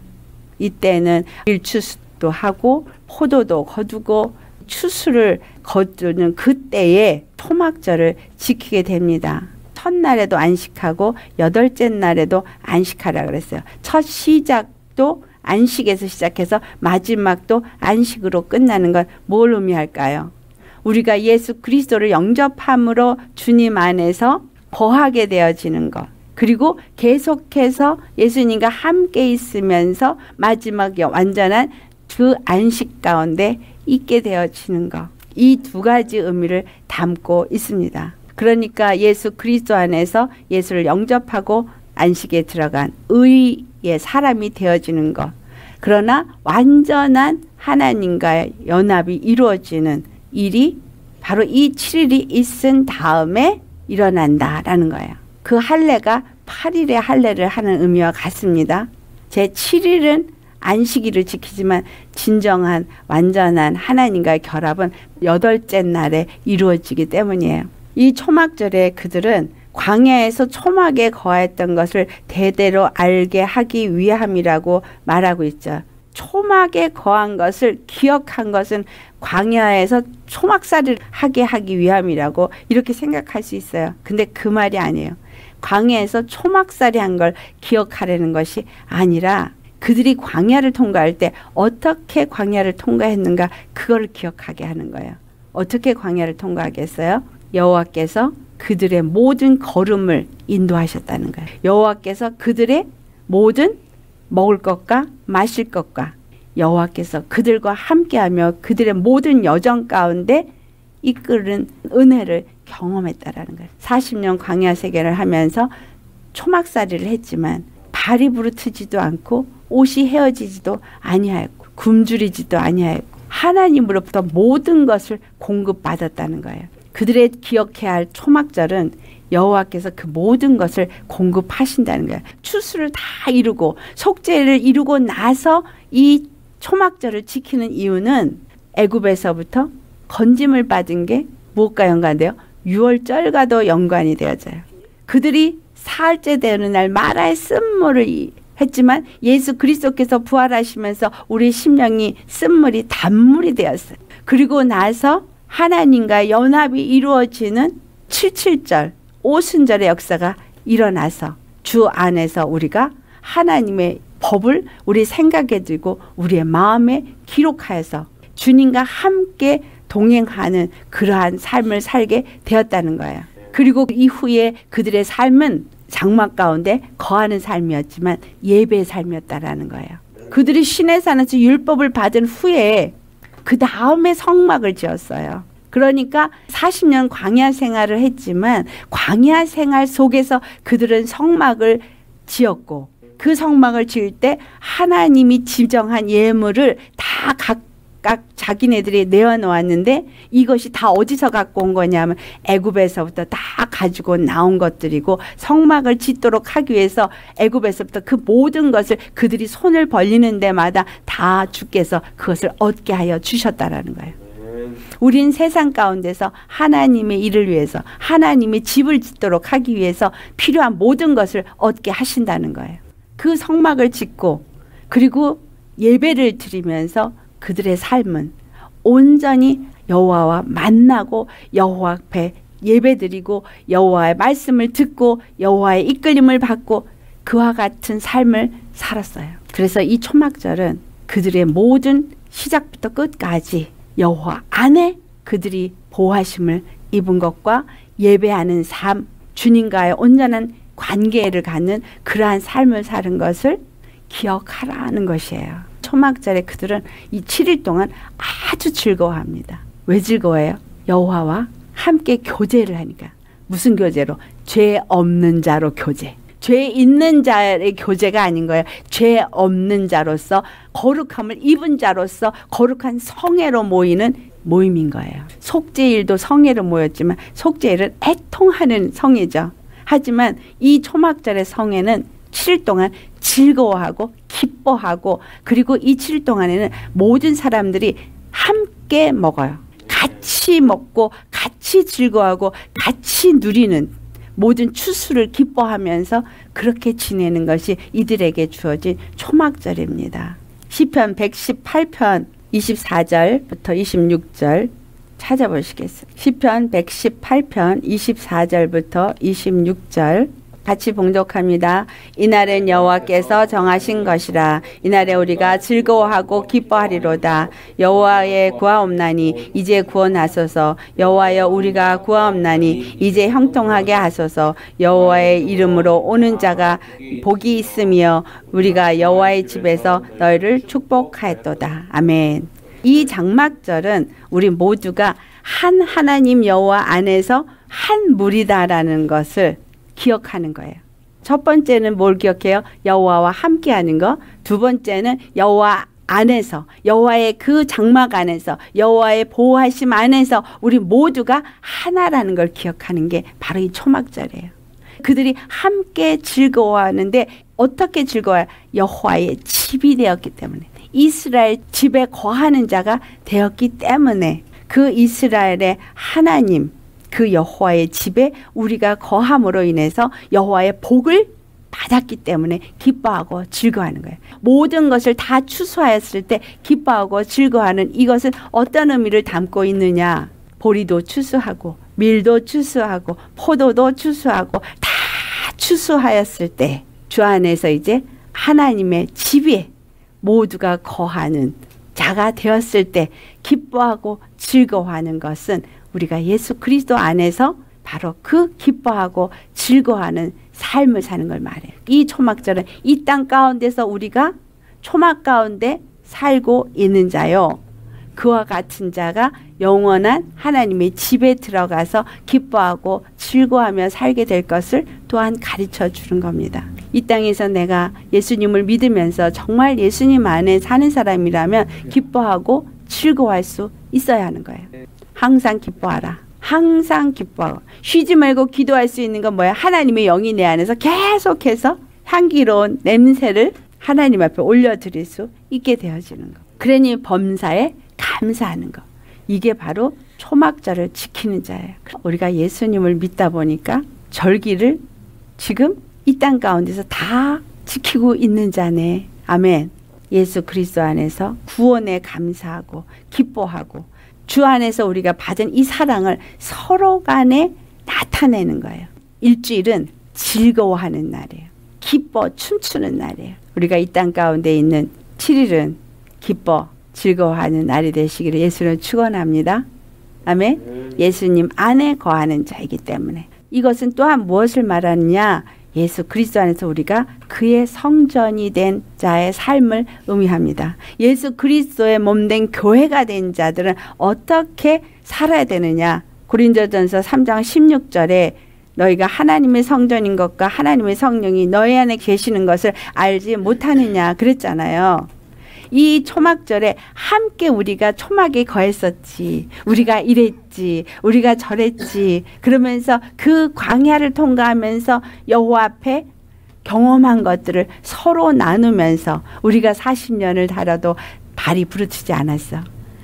이때는 일추수도 하고 포도도 거두고 추수를 거두는 그때에 초막절을 지키게 됩니다. 첫날에도 안식하고 여덟째 날에도 안식하라 그랬어요. 첫 시작도 안식에서 시작해서 마지막도 안식으로 끝나는 건 뭘 의미할까요? 우리가 예수 그리스도를 영접함으로 주님 안에서 거하게 되어지는 것, 그리고 계속해서 예수님과 함께 있으면서 마지막에 완전한 그 안식 가운데 있게 되어지는 것, 이 두 가지 의미를 담고 있습니다. 그러니까 예수 그리스도 안에서 예수를 영접하고 안식에 들어간 의의 사람이 되어지는 것, 그러나 완전한 하나님과의 연합이 이루어지는 일이 바로 이 칠 일이 있은 다음에 일어난다라는 거예요. 그 할례가 팔 일의 할례를 하는 의미와 같습니다. 제칠 일은 안식일을 지키지만 진정한 완전한 하나님과의 결합은 여덟째 날에 이루어지기 때문이에요. 이 초막절에 그들은 광야에서 초막에 거했던 것을 대대로 알게 하기 위함이라고 말하고 있죠. 초막에 거한 것을 기억한 것은 광야에서 초막살이를 하게 하기 위함이라고 이렇게 생각할 수 있어요. 근데 그 말이 아니에요. 광야에서 초막살이 한 걸 기억하려는 것이 아니라 그들이 광야를 통과할 때 어떻게 광야를 통과했는가 그걸 기억하게 하는 거예요. 어떻게 광야를 통과하게 했어요? 여호와께서 그들의 모든 걸음을 인도하셨다는 거예요. 여호와께서 그들의 모든 먹을 것과 마실 것과 여호와께서 그들과 함께하며 그들의 모든 여정 가운데 이끄는 은혜를 경험했다라는 거예요. 사십 년 광야 세계를 하면서 초막살이를 했지만 발이 부르트지도 않고 옷이 헤어지지도 아니하였고 굶주리지도 아니하였고 하나님으로부터 모든 것을 공급받았다는 거예요. 그들의 기억해야 할 초막절은 여호와께서 그 모든 것을 공급하신다는 거예요. 추수를 다 이루고 속죄를 이루고 나서 이 초막절을 지키는 이유는 애굽에서부터 건짐을 받은 게 무엇과 연관돼요? 유월절과도 연관이 되어져요. 그들이 사흘째 되는 날 마라의 쓴물을 했지만 예수 그리스도께서 부활하시면서 우리 심령이 쓴물이 단물이 되었어요. 그리고 나서 하나님과 연합이 이루어지는 칠칠절 오순절의 역사가 일어나서 주 안에서 우리가 하나님의 법을 우리 생각에 들고 우리의 마음에 기록하여서 주님과 함께 동행하는 그러한 삶을 살게 되었다는 거예요. 그리고 이후에 그들의 삶은 장막 가운데 거하는 삶이었지만 예배의 삶이었다라는 거예요. 그들이 시내산에서 율법을 받은 후에 그 다음에 성막을 지었어요. 그러니까 사십 년 광야 생활을 했지만 광야 생활 속에서 그들은 성막을 지었고 그 성막을 지을 때 하나님이 지정한 예물을 다 각각 자기네들이 내어놓았는데 이것이 다 어디서 갖고 온 거냐면 애굽에서부터 다 가지고 나온 것들이고 성막을 짓도록 하기 위해서 애굽에서부터 그 모든 것을 그들이 손을 벌리는 데마다 다 주께서 그것을 얻게 하여 주셨다라는 거예요. 우린 세상 가운데서 하나님의 일을 위해서 하나님의 집을 짓도록 하기 위해서 필요한 모든 것을 얻게 하신다는 거예요. 그 성막을 짓고 그리고 예배를 드리면서 그들의 삶은 온전히 여호와와 만나고 여호와 앞에 예배드리고 여호와의 말씀을 듣고 여호와의 이끌림을 받고 그와 같은 삶을 살았어요. 그래서 이 초막절은 그들의 모든 시작부터 끝까지 여호와 안에 그들이 보호하심을 입은 것과 예배하는 삶, 주님과의 온전한 관계를 갖는 그러한 삶을 사는 것을 기억하라는 것이에요. 초막절에 그들은 이 칠 일 동안 아주 즐거워합니다. 왜 즐거워해요? 여호와와 함께 교제를 하니까. 무슨 교제로? 죄 없는 자로 교제. 죄 있는 자의 교제가 아닌 거예요. 죄 없는 자로서 거룩함을 입은 자로서 거룩한 성회로 모이는 모임인 거예요. 속죄일도 성회로 모였지만 속죄일은 애통하는 성회죠. 하지만 이 초막절의 성회는 칠 일 동안 즐거워하고 기뻐하고 그리고 이 칠 일 동안에는 모든 사람들이 함께 먹어요. 같이 먹고 같이 즐거워하고 같이 누리는 모든 추수를 기뻐하면서 그렇게 지내는 것이 이들에게 주어진 초막절입니다. 시편 백십팔 편 이십사 절부터 이십육 절 찾아보시겠어요? 시편 백십팔 편 이십사 절부터 이십육 절 같이 봉독합니다. 이날은 여호와께서 정하신 것이라. 이날에 우리가 즐거워하고 기뻐하리로다. 여호와의 구하옵나니 이제 구원하소서. 여호와여 우리가 구하옵나니 이제 형통하게 하소서. 여호와의 이름으로 오는 자가 복이 있으며 우리가 여호와의 집에서 너희를 축복하였도다. 아멘. 이 장막절은 우리 모두가 한 하나님 여호와 안에서 한 무리다라는 것을 기억하는 거예요. 첫 번째는 뭘 기억해요? 여호와와 함께하는 거. 두 번째는 여호와 안에서 여호와의 그 장막 안에서 여호와의 보호하심 안에서 우리 모두가 하나라는 걸 기억하는 게 바로 이 초막절이에요. 그들이 함께 즐거워하는데 어떻게 즐거워요? 여호와의 집이 되었기 때문에, 이스라엘 집에 거하는 자가 되었기 때문에, 그 이스라엘의 하나님, 그 여호와의 집에 우리가 거함으로 인해서 여호와의 복을 받았기 때문에 기뻐하고 즐거워하는 거예요. 모든 것을 다 추수하였을 때 기뻐하고 즐거워하는 이것은 어떤 의미를 담고 있느냐? 보리도 추수하고 밀도 추수하고 포도도 추수하고 다 추수하였을 때 주 안에서 이제 하나님의 집에 모두가 거하는 자가 되었을 때 기뻐하고 즐거워하는 것은 우리가 예수 그리스도 안에서 바로 그 기뻐하고 즐거워하는 삶을 사는 걸 말해요. 이 초막절은 이 땅 가운데서 우리가 초막 가운데 살고 있는 자요, 그와 같은 자가 영원한 하나님의 집에 들어가서 기뻐하고 즐거워하며 살게 될 것을 또한 가르쳐 주는 겁니다. 이 땅에서 내가 예수님을 믿으면서 정말 예수님 안에 사는 사람이라면 기뻐하고 즐거워할 수 있어야 하는 거예요. 항상 기뻐하라. 항상 기뻐하고 쉬지 말고 기도할 수 있는 건 뭐야? 하나님의 영이 내 안에서 계속해서 향기로운 냄새를 하나님 앞에 올려드릴 수 있게 되어지는 거. 그러니 범사에 감사하는 거. 이게 바로 초막절을 지키는 자예요. 우리가 예수님을 믿다 보니까 절기를 지금 이 땅 가운데서 다 지키고 있는 자네. 아멘. 예수 그리스도 안에서 구원에 감사하고 기뻐하고 주 안에서 우리가 받은 이 사랑을 서로 간에 나타내는 거예요. 일주일은 즐거워하는 날이에요. 기뻐 춤추는 날이에요. 우리가 이 땅 가운데 있는 칠 일은 기뻐 즐거워하는 날이 되시기를 예수를 축원합니다. 아멘. 예수님 안에 거하는 자이기 때문에. 이것은 또한 무엇을 말하느냐? 예수 그리스도 안에서 우리가 그의 성전이 된 자의 삶을 의미합니다. 예수 그리스도의 몸된 교회가 된 자들은 어떻게 살아야 되느냐? 고린도전서 삼 장 십육 절에 너희가 하나님의 성전인 것과 하나님의 성령이 너희 안에 계시는 것을 알지 못하느냐 그랬잖아요. 이 초막절에 함께 우리가 초막에 거했었지, 우리가 이랬지, 우리가 저랬지, 그러면서 그 광야를 통과하면서 여호와 앞에 경험한 것들을 서로 나누면서 우리가 사십 년을 달아도 발이 부르치지 않았어.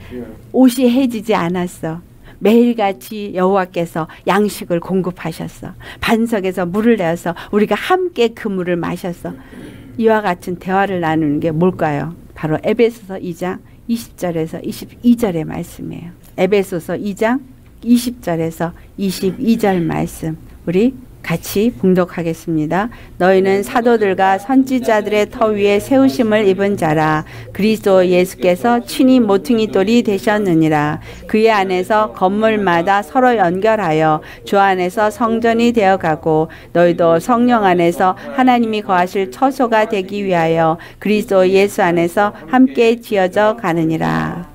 옷이 해지지 않았어. 매일같이 여호와께서 양식을 공급하셨어. 반석에서 물을 내어서 우리가 함께 그 물을 마셨어. 이와 같은 대화를 나누는 게 뭘까요? 바로 에베소서 이 장 이십 절에서 이십이 절의 말씀이에요. 에베소서 이 장 이십 절에서 이십이 절 말씀 우리 같이 봉독하겠습니다. 너희는 사도들과 선지자들의 터 위에 세우심을 입은 자라. 그리스도 예수께서 친히 모퉁이 돌이 되셨느니라. 그의 안에서 건물마다 서로 연결하여 주 안에서 성전이 되어가고 너희도 성령 안에서 하나님이 거하실 처소가 되기 위하여 그리스도 예수 안에서 함께 지어져 가느니라.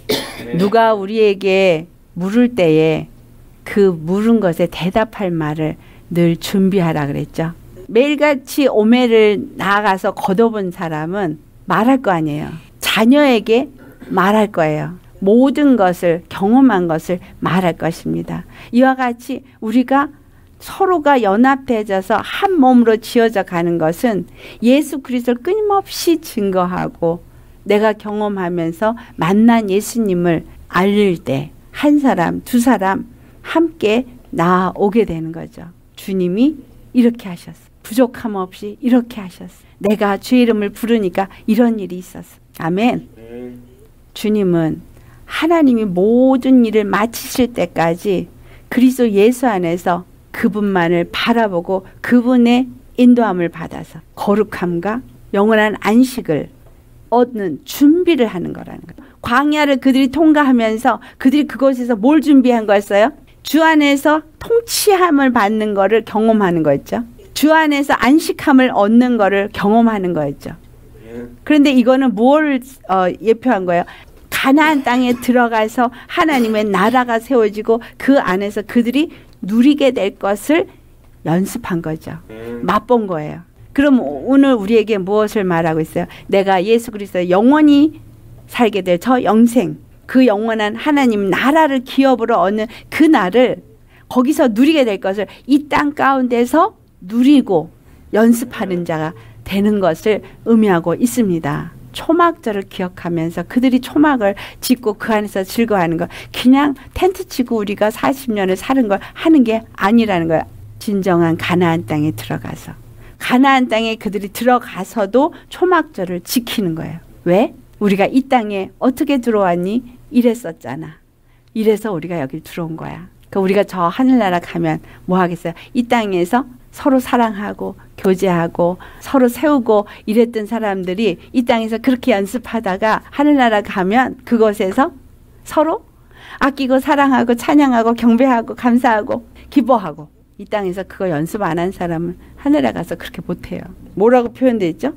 누가 우리에게 물을 때에 그 물은 것에 대답할 말을 늘 준비하라 그랬죠. 매일같이 오매를 나아가서 걷어본 사람은 말할 거 아니에요. 자녀에게 말할 거예요. 모든 것을 경험한 것을 말할 것입니다. 이와 같이 우리가 서로가 연합해져서 한 몸으로 지어져 가는 것은 예수 그리스도를 끊임없이 증거하고 내가 경험하면서 만난 예수님을 알릴 때 한 사람, 두 사람 함께 나오게 되는 거죠. 주님이 이렇게 하셨어. 부족함 없이 이렇게 하셨어. 내가 주의 이름을 부르니까 이런 일이 있었어. 아멘. 주님은 하나님이 모든 일을 마치실 때까지 그리스도 예수 안에서 그분만을 바라보고 그분의 인도함을 받아서 거룩함과 영원한 안식을 얻는 준비를 하는 거라는 거예요. 광야를 그들이 통과하면서 그들이 그곳에서 뭘 준비한 거였어요? 주 안에서 통치함을 받는 거를 경험하는 거였죠. 주 안에서 안식함을 얻는 거를 경험하는 거였죠. 그런데 이거는 뭘 어, 예표한 거예요? 가나안 땅에 들어가서 하나님의 나라가 세워지고 그 안에서 그들이 누리게 될 것을 연습한 거죠. 맛본 거예요. 그럼 오늘 우리에게 무엇을 말하고 있어요? 내가 예수 그리스도 영원히 살게 될 저 영생, 그 영원한 하나님 나라를 기업으로 얻는 그 날을 거기서 누리게 될 것을 이 땅 가운데서 누리고 연습하는 자가 되는 것을 의미하고 있습니다. 초막절을 기억하면서 그들이 초막을 짓고 그 안에서 즐거워하는 것, 그냥 텐트 치고 우리가 사십 년을 사는 걸 하는 게 아니라는 거예요. 진정한 가나안 땅에 들어가서, 가나안 땅에 그들이 들어가서도 초막절을 지키는 거예요. 왜? 우리가 이 땅에 어떻게 들어왔니? 이랬었잖아. 이래서 우리가 여기 들어온 거야. 그러니까 우리가 저 하늘나라 가면 뭐 하겠어요? 이 땅에서 서로 사랑하고 교제하고 서로 세우고 이랬던 사람들이 이 땅에서 그렇게 연습하다가 하늘나라 가면 그곳에서 서로 아끼고 사랑하고 찬양하고 경배하고 감사하고 기뻐하고, 이 땅에서 그거 연습 안 한 사람은 하늘에 가서 그렇게 못해요. 뭐라고 표현되어 있죠?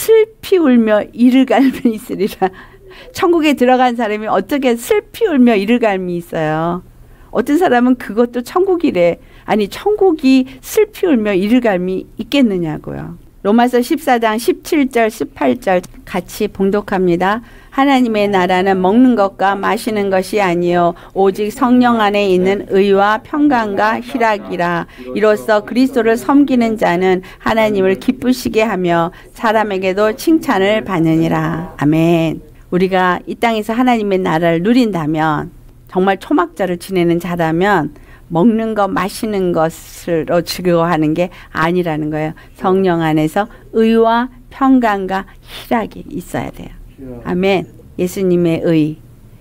슬피 울며 이를 갈미 있으리라. 천국에 들어간 사람이 어떻게 슬피 울며 이를 갈미 있어요? 어떤 사람은 그것도 천국이래. 아니, 천국이 슬피 울며 이를 갈미 있겠느냐고요. 로마서 십사 장 십칠 절 십팔 절 같이 봉독합니다. 하나님의 나라는 먹는 것과 마시는 것이 아니요 오직 성령 안에 있는 의와 평강과 희락이라. 이로써 그리스도를 섬기는 자는 하나님을 기쁘시게 하며 사람에게도 칭찬을 받느니라. 아멘. 우리가 이 땅에서 하나님의 나라를 누린다면, 정말 초막절을 지내는 자라면 먹는 것 마시는 것으로 즐거워하는 게 아니라는 거예요. 성령 안에서 의와 평강과 희락이 있어야 돼요. 아멘. 예수님의 의,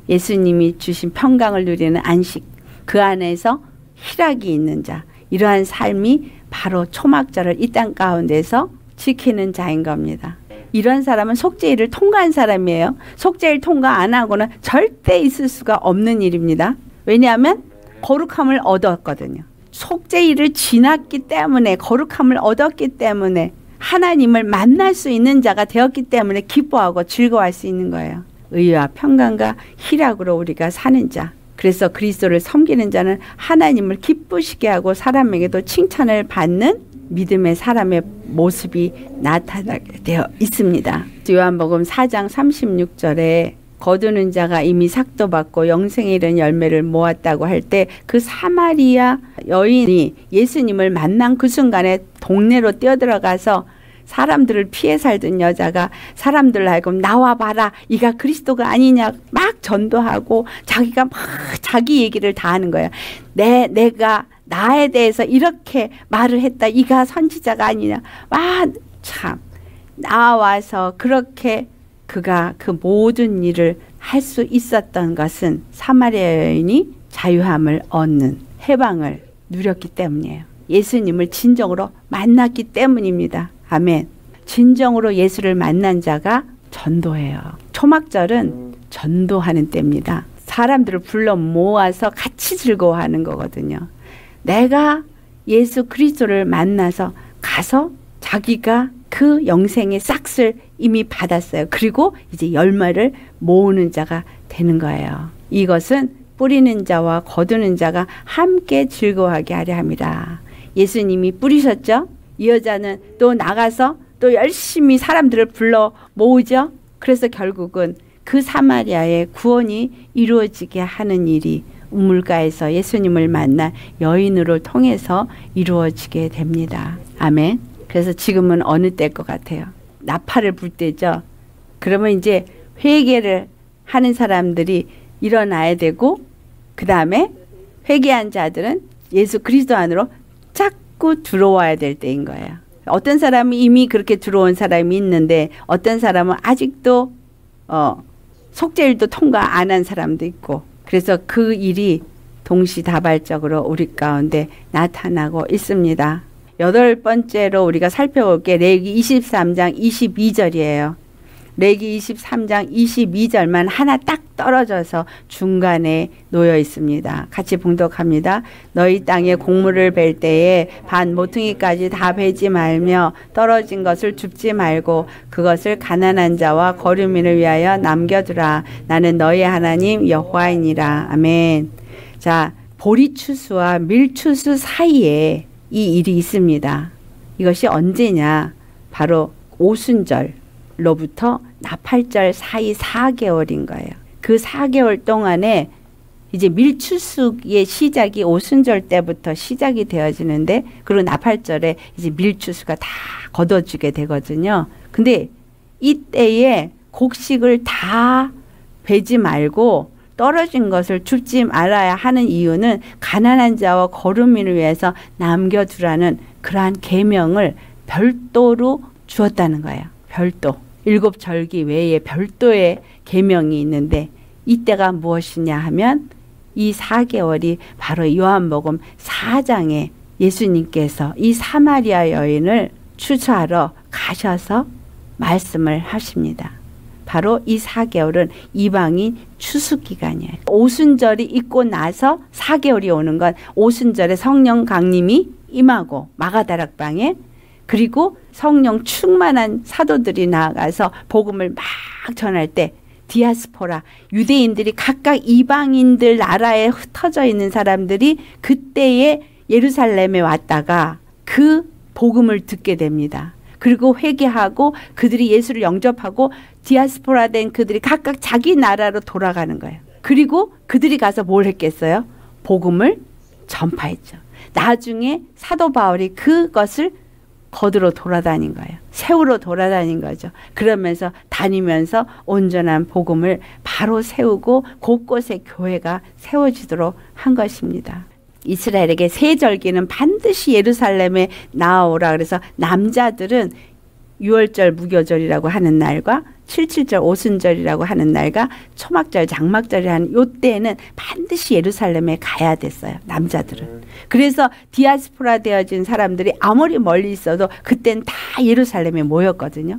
예수님이 주신 평강을 누리는 안식, 그 안에서 희락이 있는 자, 이러한 삶이 바로 초막절을 이 땅 가운데서 지키는 자인 겁니다. 이런 사람은 속죄일을 통과한 사람이에요. 속죄일 통과 안 하고는 절대 있을 수가 없는 일입니다. 왜냐하면 거룩함을 얻었거든요. 속죄일을 지났기 때문에, 거룩함을 얻었기 때문에, 하나님을 만날 수 있는 자가 되었기 때문에 기뻐하고 즐거워할 수 있는 거예요. 의와 평강과 희락으로 우리가 사는 자, 그래서 그리스도를 섬기는 자는 하나님을 기쁘시게 하고 사람에게도 칭찬을 받는 믿음의 사람의 모습이 나타나게 되어 있습니다. 요한복음 사 장 삼십육 절에 거두는 자가 이미 삭도 받고 영생에 이른 열매를 모았다고 할 때 그 사마리아 여인이 예수님을 만난 그 순간에 동네로 뛰어들어가서 사람들을 피해 살던 여자가 사람들 하여금 나와봐라, 이가 그리스도가 아니냐 막 전도하고 자기가 막 자기 얘기를 다 하는 거예요. 내, 내가 나에 대해서 이렇게 말을 했다, 이가 선지자가 아니냐. 와, 참 나와서 그렇게 그가 그 모든 일을 할 수 있었던 것은 사마리아 여인이 자유함을 얻는, 해방을 누렸기 때문이에요. 예수님을 진정으로 만났기 때문입니다. 아멘. 진정으로 예수를 만난 자가 전도해요. 초막절은 전도하는 때입니다. 사람들을 불러 모아서 같이 즐거워하는 거거든요. 내가 예수 그리스도를 만나서 가서 자기가 그 영생의 싹을 이미 받았어요. 그리고 이제 열매를 모으는 자가 되는 거예요. 이것은 뿌리는 자와 거두는 자가 함께 즐거워하게 하려 합니다. 예수님이 뿌리셨죠? 이 여자는 또 나가서 또 열심히 사람들을 불러 모으죠. 그래서 결국은 그 사마리아의 구원이 이루어지게 하는 일이 우물가에서 예수님을 만난 여인으로 통해서 이루어지게 됩니다. 아멘. 그래서 지금은 어느 때일 것 같아요? 나팔을 불 때죠. 그러면 이제 회개를 하는 사람들이 일어나야 되고, 그 다음에 회개한 자들은 예수 그리스도 안으로 자꾸 들어와야 될 때인 거예요. 어떤 사람이 이미 그렇게 들어온 사람이 있는데, 어떤 사람은 아직도 어, 속죄일도 통과 안 한 사람도 있고, 그래서 그 일이 동시다발적으로 우리 가운데 나타나고 있습니다. 여덟 번째로 우리가 살펴볼 게 레위기 이십삼 장 이십이 절이에요. 레위기 이십삼 장 이십이 절만 하나 딱 떨어져서 중간에 놓여 있습니다. 같이 봉독합니다. 너희 땅에 곡물을 벨 때에 반 모퉁이까지 다 베지 말며 떨어진 것을 줍지 말고 그것을 가난한 자와 거류민을 위하여 남겨두라. 나는 너희 하나님 여호와이니라. 아멘. 자, 보리추수와 밀추수 사이에 이 일이 있습니다. 이것이 언제냐? 바로 오순절로부터 나팔절 사이 사 개월인 거예요. 그 사 개월 동안에 이제 밀추수의 시작이 오순절 때부터 시작이 되어지는데, 그리고 나팔절에 이제 밀추수가 다 거둬지게 되거든요. 근데 이때에 곡식을 다 베지 말고 떨어진 것을 줍지 말아야 하는 이유는 가난한 자와 거루민을 위해서 남겨두라는 그러한 계명을 별도로 주었다는 거예요. 별도. 일곱 절기 외에 별도의 계명이 있는데, 이때가 무엇이냐 하면 이 사 개월이 바로 요한복음 사 장에 예수님께서 이 사마리아 여인을 추수하러 가셔서 말씀을 하십니다. 바로 이 사 개월은 이방인 추수 기간이에요. 오순절이 있고 나서 사 개월이 오는 건 오순절에 성령 강림이 임하고 마가다락방에, 그리고 성령 충만한 사도들이 나아가서 복음을 막 전할 때 디아스포라, 유대인들이 각각 이방인들 나라에 흩어져 있는 사람들이 그때에 예루살렘에 왔다가 그 복음을 듣게 됩니다. 그리고 회개하고 그들이 예수를 영접하고 디아스포라 된 그들이 각각 자기 나라로 돌아가는 거예요. 그리고 그들이 가서 뭘 했겠어요? 복음을 전파했죠. 나중에 사도 바울이 그것을 거두러 돌아다닌 거예요. 세우러 돌아다닌 거죠. 그러면서 다니면서 온전한 복음을 바로 세우고 곳곳에 교회가 세워지도록 한 것입니다. 이스라엘에게 세 절기는 반드시 예루살렘에 나오라 그래서 남자들은 유월절 무교절이라고 하는 날과 칠칠절 오순절이라고 하는 날과 초막절 장막절이라는 요 때에는 반드시 예루살렘에 가야 됐어요. 남자들은. 그래서 디아스포라 되어진 사람들이 아무리 멀리 있어도 그땐 다 예루살렘에 모였거든요.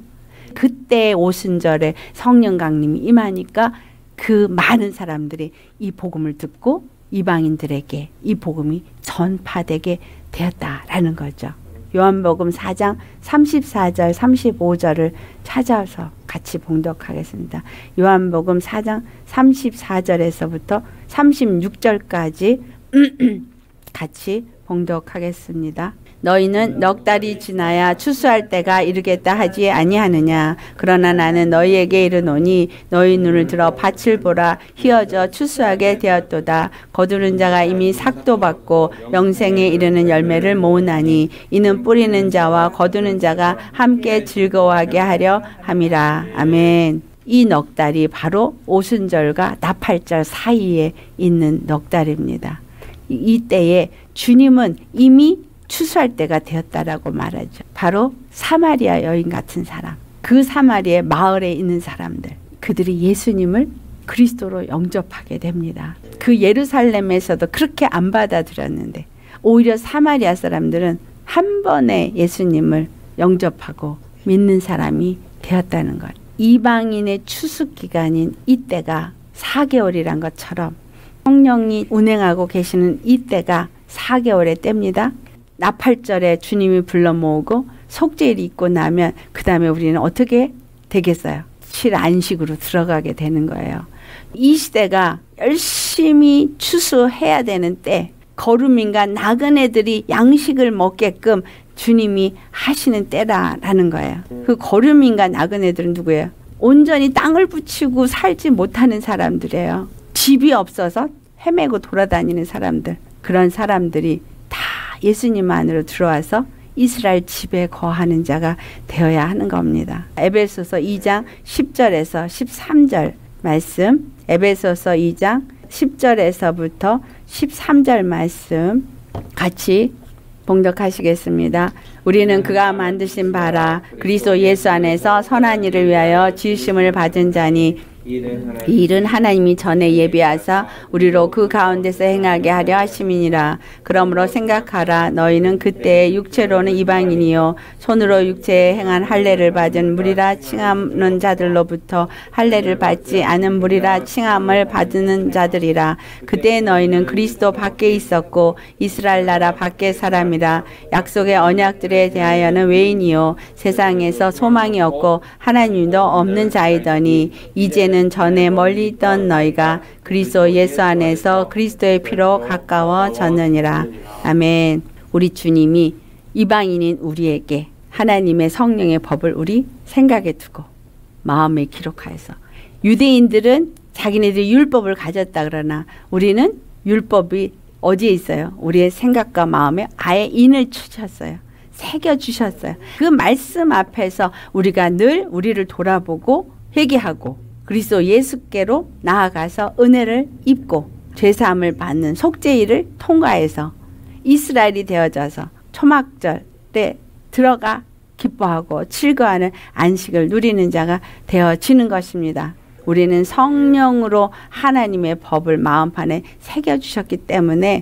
그때 오순절에 성령 강림이 임하니까 그 많은 사람들이 이 복음을 듣고 이방인들에게 이 복음이 전파되게 되었다라는 거죠. 요한복음 사 장 삼십사 절 삼십오 절을 찾아서 같이 봉독하겠습니다. 요한복음 사 장 삼십사 절에서부터 삼십육 절까지 같이 봉독하겠습니다. 너희는 넉 달이 지나야 추수할 때가 이르겠다 하지 아니하느냐. 그러나 나는 너희에게 이르노니 너희 눈을 들어 밭을 보라. 희어져 추수하게 되었도다. 거두는 자가 이미 삭도 받고 영생에 이르는 열매를 모으나니 이는 뿌리는 자와 거두는 자가 함께 즐거워하게 하려 함이라. 아멘. 이 넉 달이 바로 오순절과 나팔절 사이에 있는 넉 달입니다. 이때에 주님은 이미 추수할 때가 되었다라고 말하죠. 바로 사마리아 여인 같은 사람, 그 사마리아 마을에 있는 사람들, 그들이 예수님을 그리스도로 영접하게 됩니다. 그 예루살렘에서도 그렇게 안 받아들였는데 오히려 사마리아 사람들은 한 번에 예수님을 영접하고 믿는 사람이 되었다는 것. 이방인의 추수 기간인 이때가 사 개월이란 것처럼 성령이 운행하고 계시는 이때가 사 개월의 때입니다. 나팔절에 주님이 불러 모으고 속죄일이 있고 나면 그 다음에 우리는 어떻게 되겠어요? 칠 안식으로 들어가게 되는 거예요. 이 시대가 열심히 추수해야 되는 때, 거루민과 나그네들이 양식을 먹게끔 주님이 하시는 때라는 거예요. 그 거루민과 나그네들은 누구예요? 온전히 땅을 붙이고 살지 못하는 사람들이에요. 집이 없어서 헤매고 돌아다니는 사람들. 그런 사람들이 다 예수님 안으로 들어와서 이스라엘 집에 거하는 자가 되어야 하는 겁니다. 에베소서 이 장 십 절에서 십삼 절 말씀, 에베소서 이 장 십 절에서부터 십삼 절 말씀 같이 봉독하시겠습니다. 우리는 그가 만드신 바라 그리스도 예수 안에서 선한 일을 위하여 지으심을 받은 자니 이 일은 하나님이 전에 예비하사 우리로 그 가운데서 행하게 하려 하심이니라. 그러므로 생각하라. 너희는 그때 육체로는 이방인이요 손으로 육체에 행한 할례를 받은 무리라 칭하는 자들로부터 할례를 받지 않은 무리라 칭함을 받는 자들이라. 그때 너희는 그리스도 밖에 있었고 이스라엘 나라 밖의 사람이라. 약속의 언약들에 대하여는 외인이요 세상에서 소망이 없고 하나님도 없는 자이더니 이제는 전에 멀리 있던 너희가 그리스도 예수 안에서 그리스도의 피로 가까워졌느니라. 아멘. 우리 주님이 이방인인 우리에게 하나님의 성령의 법을 우리 생각에 두고 마음에 기록하여서, 유대인들은 자기네들이 율법을 가졌다 그러나 우리는 율법이 어디에 있어요? 우리의 생각과 마음에 아예 인을 주셨어요. 새겨주셨어요. 그 말씀 앞에서 우리가 늘 우리를 돌아보고 회개하고 그리스도 예수께로 나아가서 은혜를 입고 죄사함을 받는 속죄일을 통과해서 이스라엘이 되어져서 초막절에 들어가 기뻐하고 즐거워하는 안식을 누리는 자가 되어지는 것입니다. 우리는 성령으로 하나님의 법을 마음판에 새겨주셨기 때문에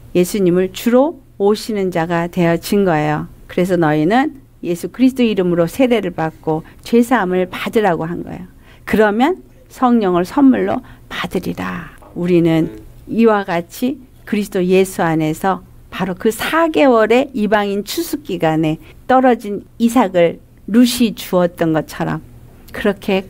예수님을 주로 오시는 자가 되어진 거예요. 그래서 너희는 예수 그리스도 이름으로 세례를 받고 죄사함을 받으라고 한 거예요. 그러면 성령을 선물로 받으리라. 우리는 이와 같이 그리스도 예수 안에서 바로 그 사 개월의 이방인 추수 기간에 떨어진 이삭을 룻이 주었던 것처럼 그렇게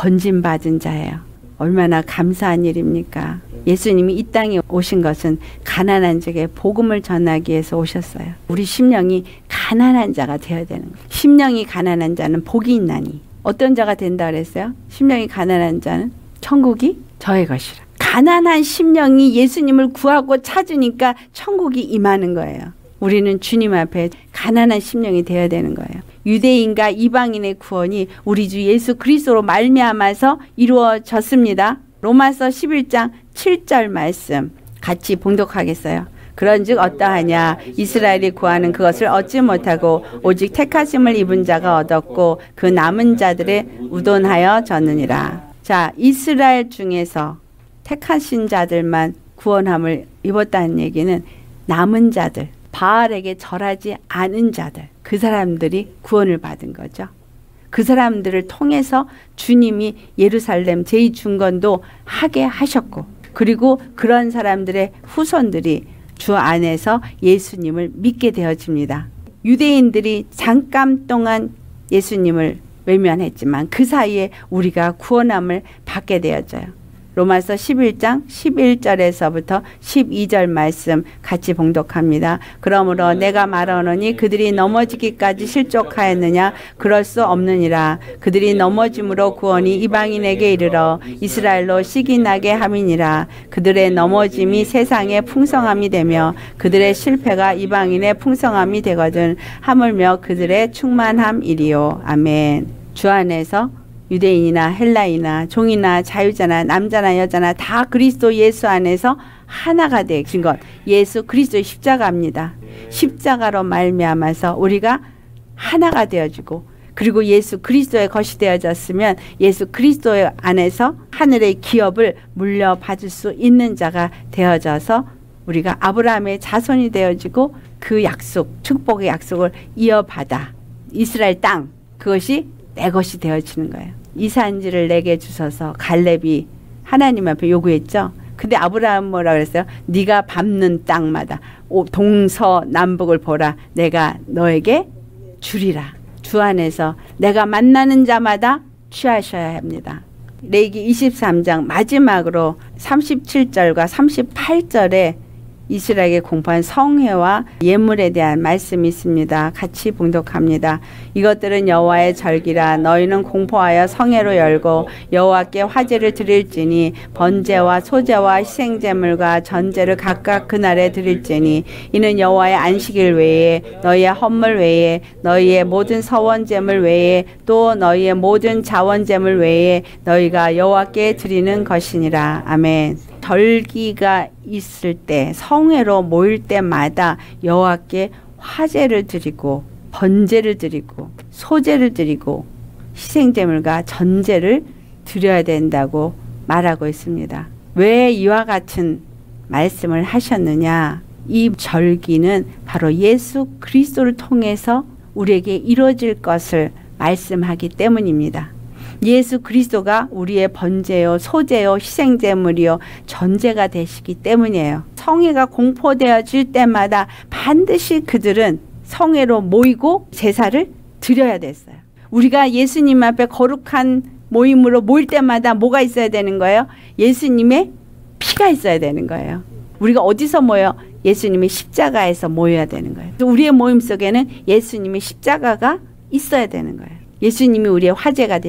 건진받은 자예요. 얼마나 감사한 일입니까? 예수님이 이 땅에 오신 것은 가난한 자에게 복음을 전하기 위해서 오셨어요. 우리 심령이 가난한 자가 되어야 되는 거예요. 심령이 가난한 자는 복이 있나니. 어떤 자가 된다 그랬어요? 심령이 가난한 자는 천국이 저의 것이라. 가난한 심령이 예수님을 구하고 찾으니까 천국이 임하는 거예요. 우리는 주님 앞에 가난한 심령이 되어야 되는 거예요. 유대인과 이방인의 구원이 우리 주 예수 그리스도로 말미암아서 이루어졌습니다. 로마서 십일 장 칠 절 말씀 같이 봉독하겠어요. 그런즉 어떠하냐 이스라엘이 구하는 그것을 얻지 못하고 오직 택하심을 입은 자가 얻었고 그 남은 자들의 우돈하여 졌느니라. 자, 이스라엘 중에서 택하신 자들만 구원함을 입었다는 얘기는 남은 자들, 바알에게 절하지 않은 자들, 그 사람들이 구원을 받은 거죠. 그 사람들을 통해서 주님이 예루살렘 제이 중건도 하게 하셨고 그리고 그런 사람들의 후손들이 주 안에서 예수님을 믿게 되어집니다. 유대인들이 잠깐 동안 예수님을 외면했지만 그 사이에 우리가 구원함을 받게 되어져요. 로마서 십일 장 십일 절에서부터 십이 절 말씀 같이 봉독합니다. 그러므로 내가 말하노니 그들이 넘어지기까지 실족하였느냐 그럴 수 없느니라. 그들이 넘어짐으로 구원이 이방인에게 이르러 이스라엘로 씨기 나게 함이니라. 그들의 넘어짐이 세상의 풍성함이 되며 그들의 실패가 이방인의 풍성함이 되거든 하물며 그들의 충만함이리요. 아멘. 주 안에서 유대인이나 헬라이나 종이나 자유자나 남자나 여자나 다 그리스도 예수 안에서 하나가 되신 것 예수 그리스도의 십자가입니다. 십자가로 말미암아서 우리가 하나가 되어지고 그리고 예수 그리스도의 것이 되어졌으면 예수 그리스도의 안에서 하늘의 기업을 물려받을 수 있는 자가 되어져서 우리가 아브라함의 자손이 되어지고 그 약속 축복의 약속을 이어받아 이스라엘 땅 그것이 내 것이 되어지는 거예요. 이 산지를 내게 주셔서 갈렙이 하나님 앞에 요구했죠. 근데 아브라함 뭐라 그랬어요? 네가 밟는 땅마다 동서남북을 보라. 내가 너에게 주리라. 주 안에서 내가 만나는 자마다 취하셔야 합니다. 레위기 이십삼 장 마지막으로 삼십칠 절과 삼십팔 절에 이스라엘에게 공포한 성회와 예물에 대한 말씀이 있습니다. 같이 봉독합니다. 이것들은 여호와의 절기라. 너희는 공포하여 성회로 열고 여호와께 화제를 드릴지니 번제와 소제와 희생제물과 전제를 각각 그날에 드릴지니 이는 여호와의 안식일 외에 너희의 헌물 외에 너희의 모든 서원제물 외에 또 너희의 모든 자원제물 외에 너희가 여호와께 드리는 것이니라. 아멘. 절기가 있을 때 성회로 모일 때마다 여호와께 화제를 드리고 번제를 드리고 소제를 드리고 희생제물과 전제를 드려야 된다고 말하고 있습니다. 왜 이와 같은 말씀을 하셨느냐? 이 절기는 바로 예수 그리스도를 통해서 우리에게 이루어질 것을 말씀하기 때문입니다. 예수 그리스도가 우리의 번제요 소제요 희생제물이요 전제가 되시기 때문이에요. 성회가 공포되어질 때마다 반드시 그들은 성회로 모이고 제사를 드려야 됐어요. 우리가 예수님 앞에 거룩한 모임으로 모일 때마다 뭐가 있어야 되는 거예요? 예수님의 피가 있어야 되는 거예요. 우리가 어디서 모여? 예수님의 십자가에서 모여야 되는 거예요. 우리의 모임 속에는 예수님의 십자가가 있어야 되는 거예요. 예수님이 우리의 화제가 되셨고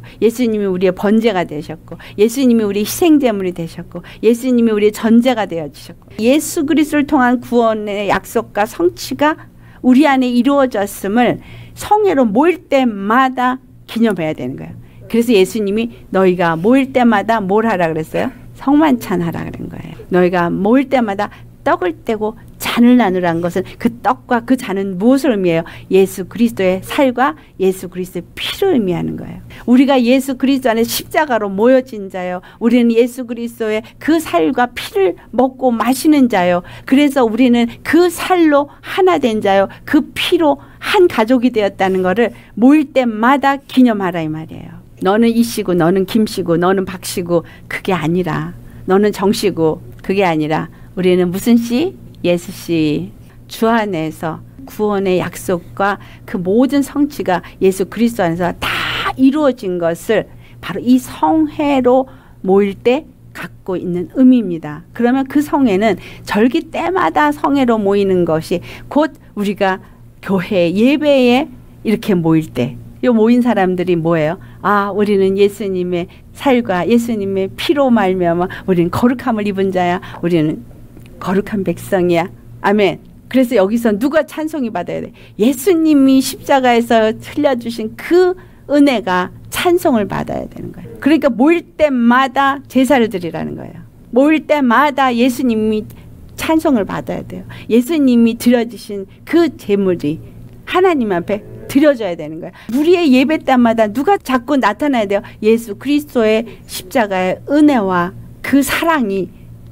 예수님이 우리의 번제가 되셨고 예수님이 우리 희생제물이 되셨고 예수님이 우리의 전제가 되어주셨고 예수 그리스도를 통한 구원의 약속과 성취가 우리 안에 이루어졌음을 성회로 모일 때마다 기념해야 되는 거예요. 그래서 예수님이 너희가 모일 때마다 뭘 하라 그랬어요? 성만찬하라 그런 거예요. 너희가 모일 때마다 떡을 떼고 잔을 나누라는 것은 그 떡과 그 잔은 무엇을 의미해요? 예수 그리스도의 살과 예수 그리스도의 피를 의미하는 거예요. 우리가 예수 그리스도 안에 십자가로 모여진 자요. 우리는 예수 그리스도의 그 살과 피를 먹고 마시는 자요. 그래서 우리는 그 살로 하나 된 자요. 그 피로 한 가족이 되었다는 것을 모일 때마다 기념하라 이 말이에요. 너는 이씨고 너는 김씨고 너는 박씨고 그게 아니라 너는 정씨고 그게 아니라 우리는 무슨 씨? 예수 씨. 주 안에서 구원의 약속과 그 모든 성취가 예수 그리스도 안에서 다 이루어진 것을 바로 이 성회로 모일 때 갖고 있는 의미입니다. 그러면 그 성회는 절기 때마다 성회로 모이는 것이 곧 우리가 교회 예배에 이렇게 모일 때 이 모인 사람들이 뭐예요? 아, 우리는 예수님의 살과 예수님의 피로 말미암아 우리는 거룩함을 입은 자야. 우리는 거룩한 백성이야. 아멘. 그래서 여기서 누가 찬송이 받아야 돼? 예수님이 십자가에서 흘려주신 그 은혜가 찬송을 받아야 되는 거예요. 그러니까 모일 때마다 제사를 드리라는 거예요. 모일 때마다 예수님이 찬송을 받아야 돼요. 예수님이 드려주신 그 제물이 하나님 앞에 드려져야 되는 거예요. 우리의 예배 때마다 누가 자꾸 나타나야 돼요? 예수 그리스도의 십자가의 은혜와 그 사랑이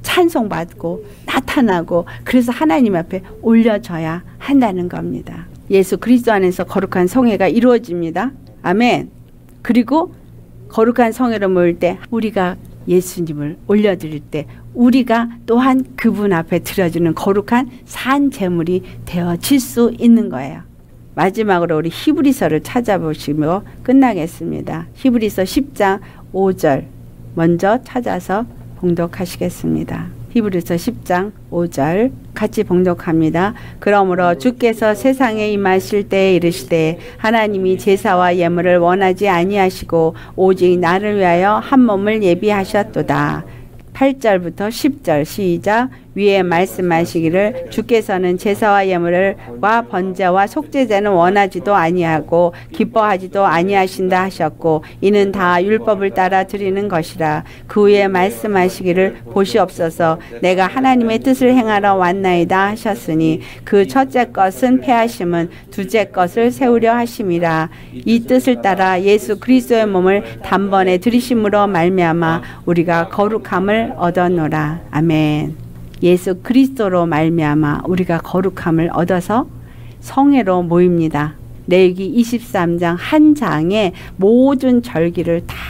찬송받고 나타나고 그래서 하나님 앞에 올려져야 한다는 겁니다. 예수 그리스도 안에서 거룩한 성회가 이루어집니다. 아멘. 그리고 거룩한 성회로 모일 때 우리가 예수님을 올려드릴 때 우리가 또한 그분 앞에 드려주는 거룩한 산 제물이 되어질 수 있는 거예요. 마지막으로 우리 히브리서를 찾아보시며 끝나겠습니다. 히브리서 십 장 오 절 먼저 찾아서 봉독하시겠습니다. 히브리서 십 장 오 절 같이 봉독합니다. 그러므로 주께서 세상에 임하실 때에 이르시되 하나님이 제사와 예물을 원하지 아니하시고 오직 나를 위하여 한 몸을 예비하셨도다. 팔 절부터 십 절 시작. 위에 말씀하시기를 주께서는 제사와 예물과 번제와 속죄제는 원하지도 아니하고 기뻐하지도 아니하신다 하셨고 이는 다 율법을 따라 드리는 것이라. 그 위에 말씀하시기를 보시옵소서 내가 하나님의 뜻을 행하러 왔나이다 하셨으니 그 첫째 것은 패하심은 둘째 것을 세우려 하심이라. 이 뜻을 따라 예수 그리스도의 몸을 단번에 들이심으로 말미암아 우리가 거룩함을 얻었노라. 아멘. 예수 그리스도로 말미암아 우리가 거룩함을 얻어서 성회로 모입니다. 레위기 이십삼 장 한 장에 모든 절기를 다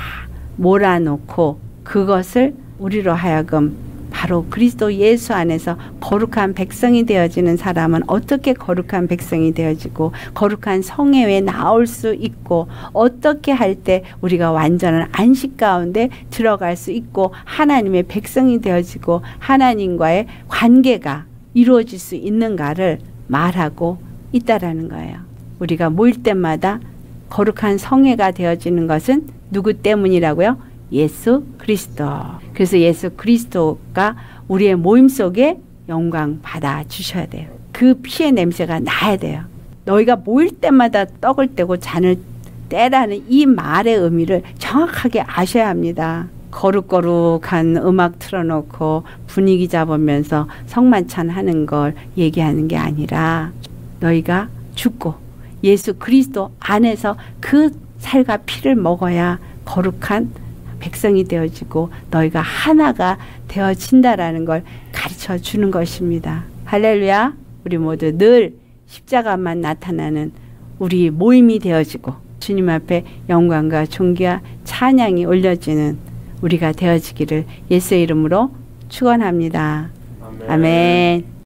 몰아놓고 그것을 우리로 하여금 바로 그리스도 예수 안에서 거룩한 백성이 되어지는 사람은 어떻게 거룩한 백성이 되어지고 거룩한 성회에 나올 수 있고 어떻게 할 때 우리가 완전한 안식 가운데 들어갈 수 있고 하나님의 백성이 되어지고 하나님과의 관계가 이루어질 수 있는가를 말하고 있다라는 거예요. 우리가 모일 때마다 거룩한 성회가 되어지는 것은 누구 때문이라고요? 예수 그리스도. 그래서 예수 그리스도가 우리의 모임 속에 영광 받아 주셔야 돼요. 그 피의 냄새가 나야 돼요. 너희가 모일 때마다 떡을 떼고 잔을 떼라는 이 말의 의미를 정확하게 아셔야 합니다. 거룩거룩한 음악 틀어놓고 분위기 잡으면서 성만찬 하는 걸 얘기하는 게 아니라 너희가 죽고 예수 그리스도 안에서 그 살과 피를 먹어야 거룩한 백성이 되어지고 너희가 하나가 되어진다라는 걸 가르쳐 주는 것입니다. 할렐루야. 우리 모두 늘 십자가만 나타나는 우리 모임이 되어지고 주님 앞에 영광과 존귀와 찬양이 올려지는 우리가 되어지기를 예수의 이름으로 축원합니다. 아멘. 아멘.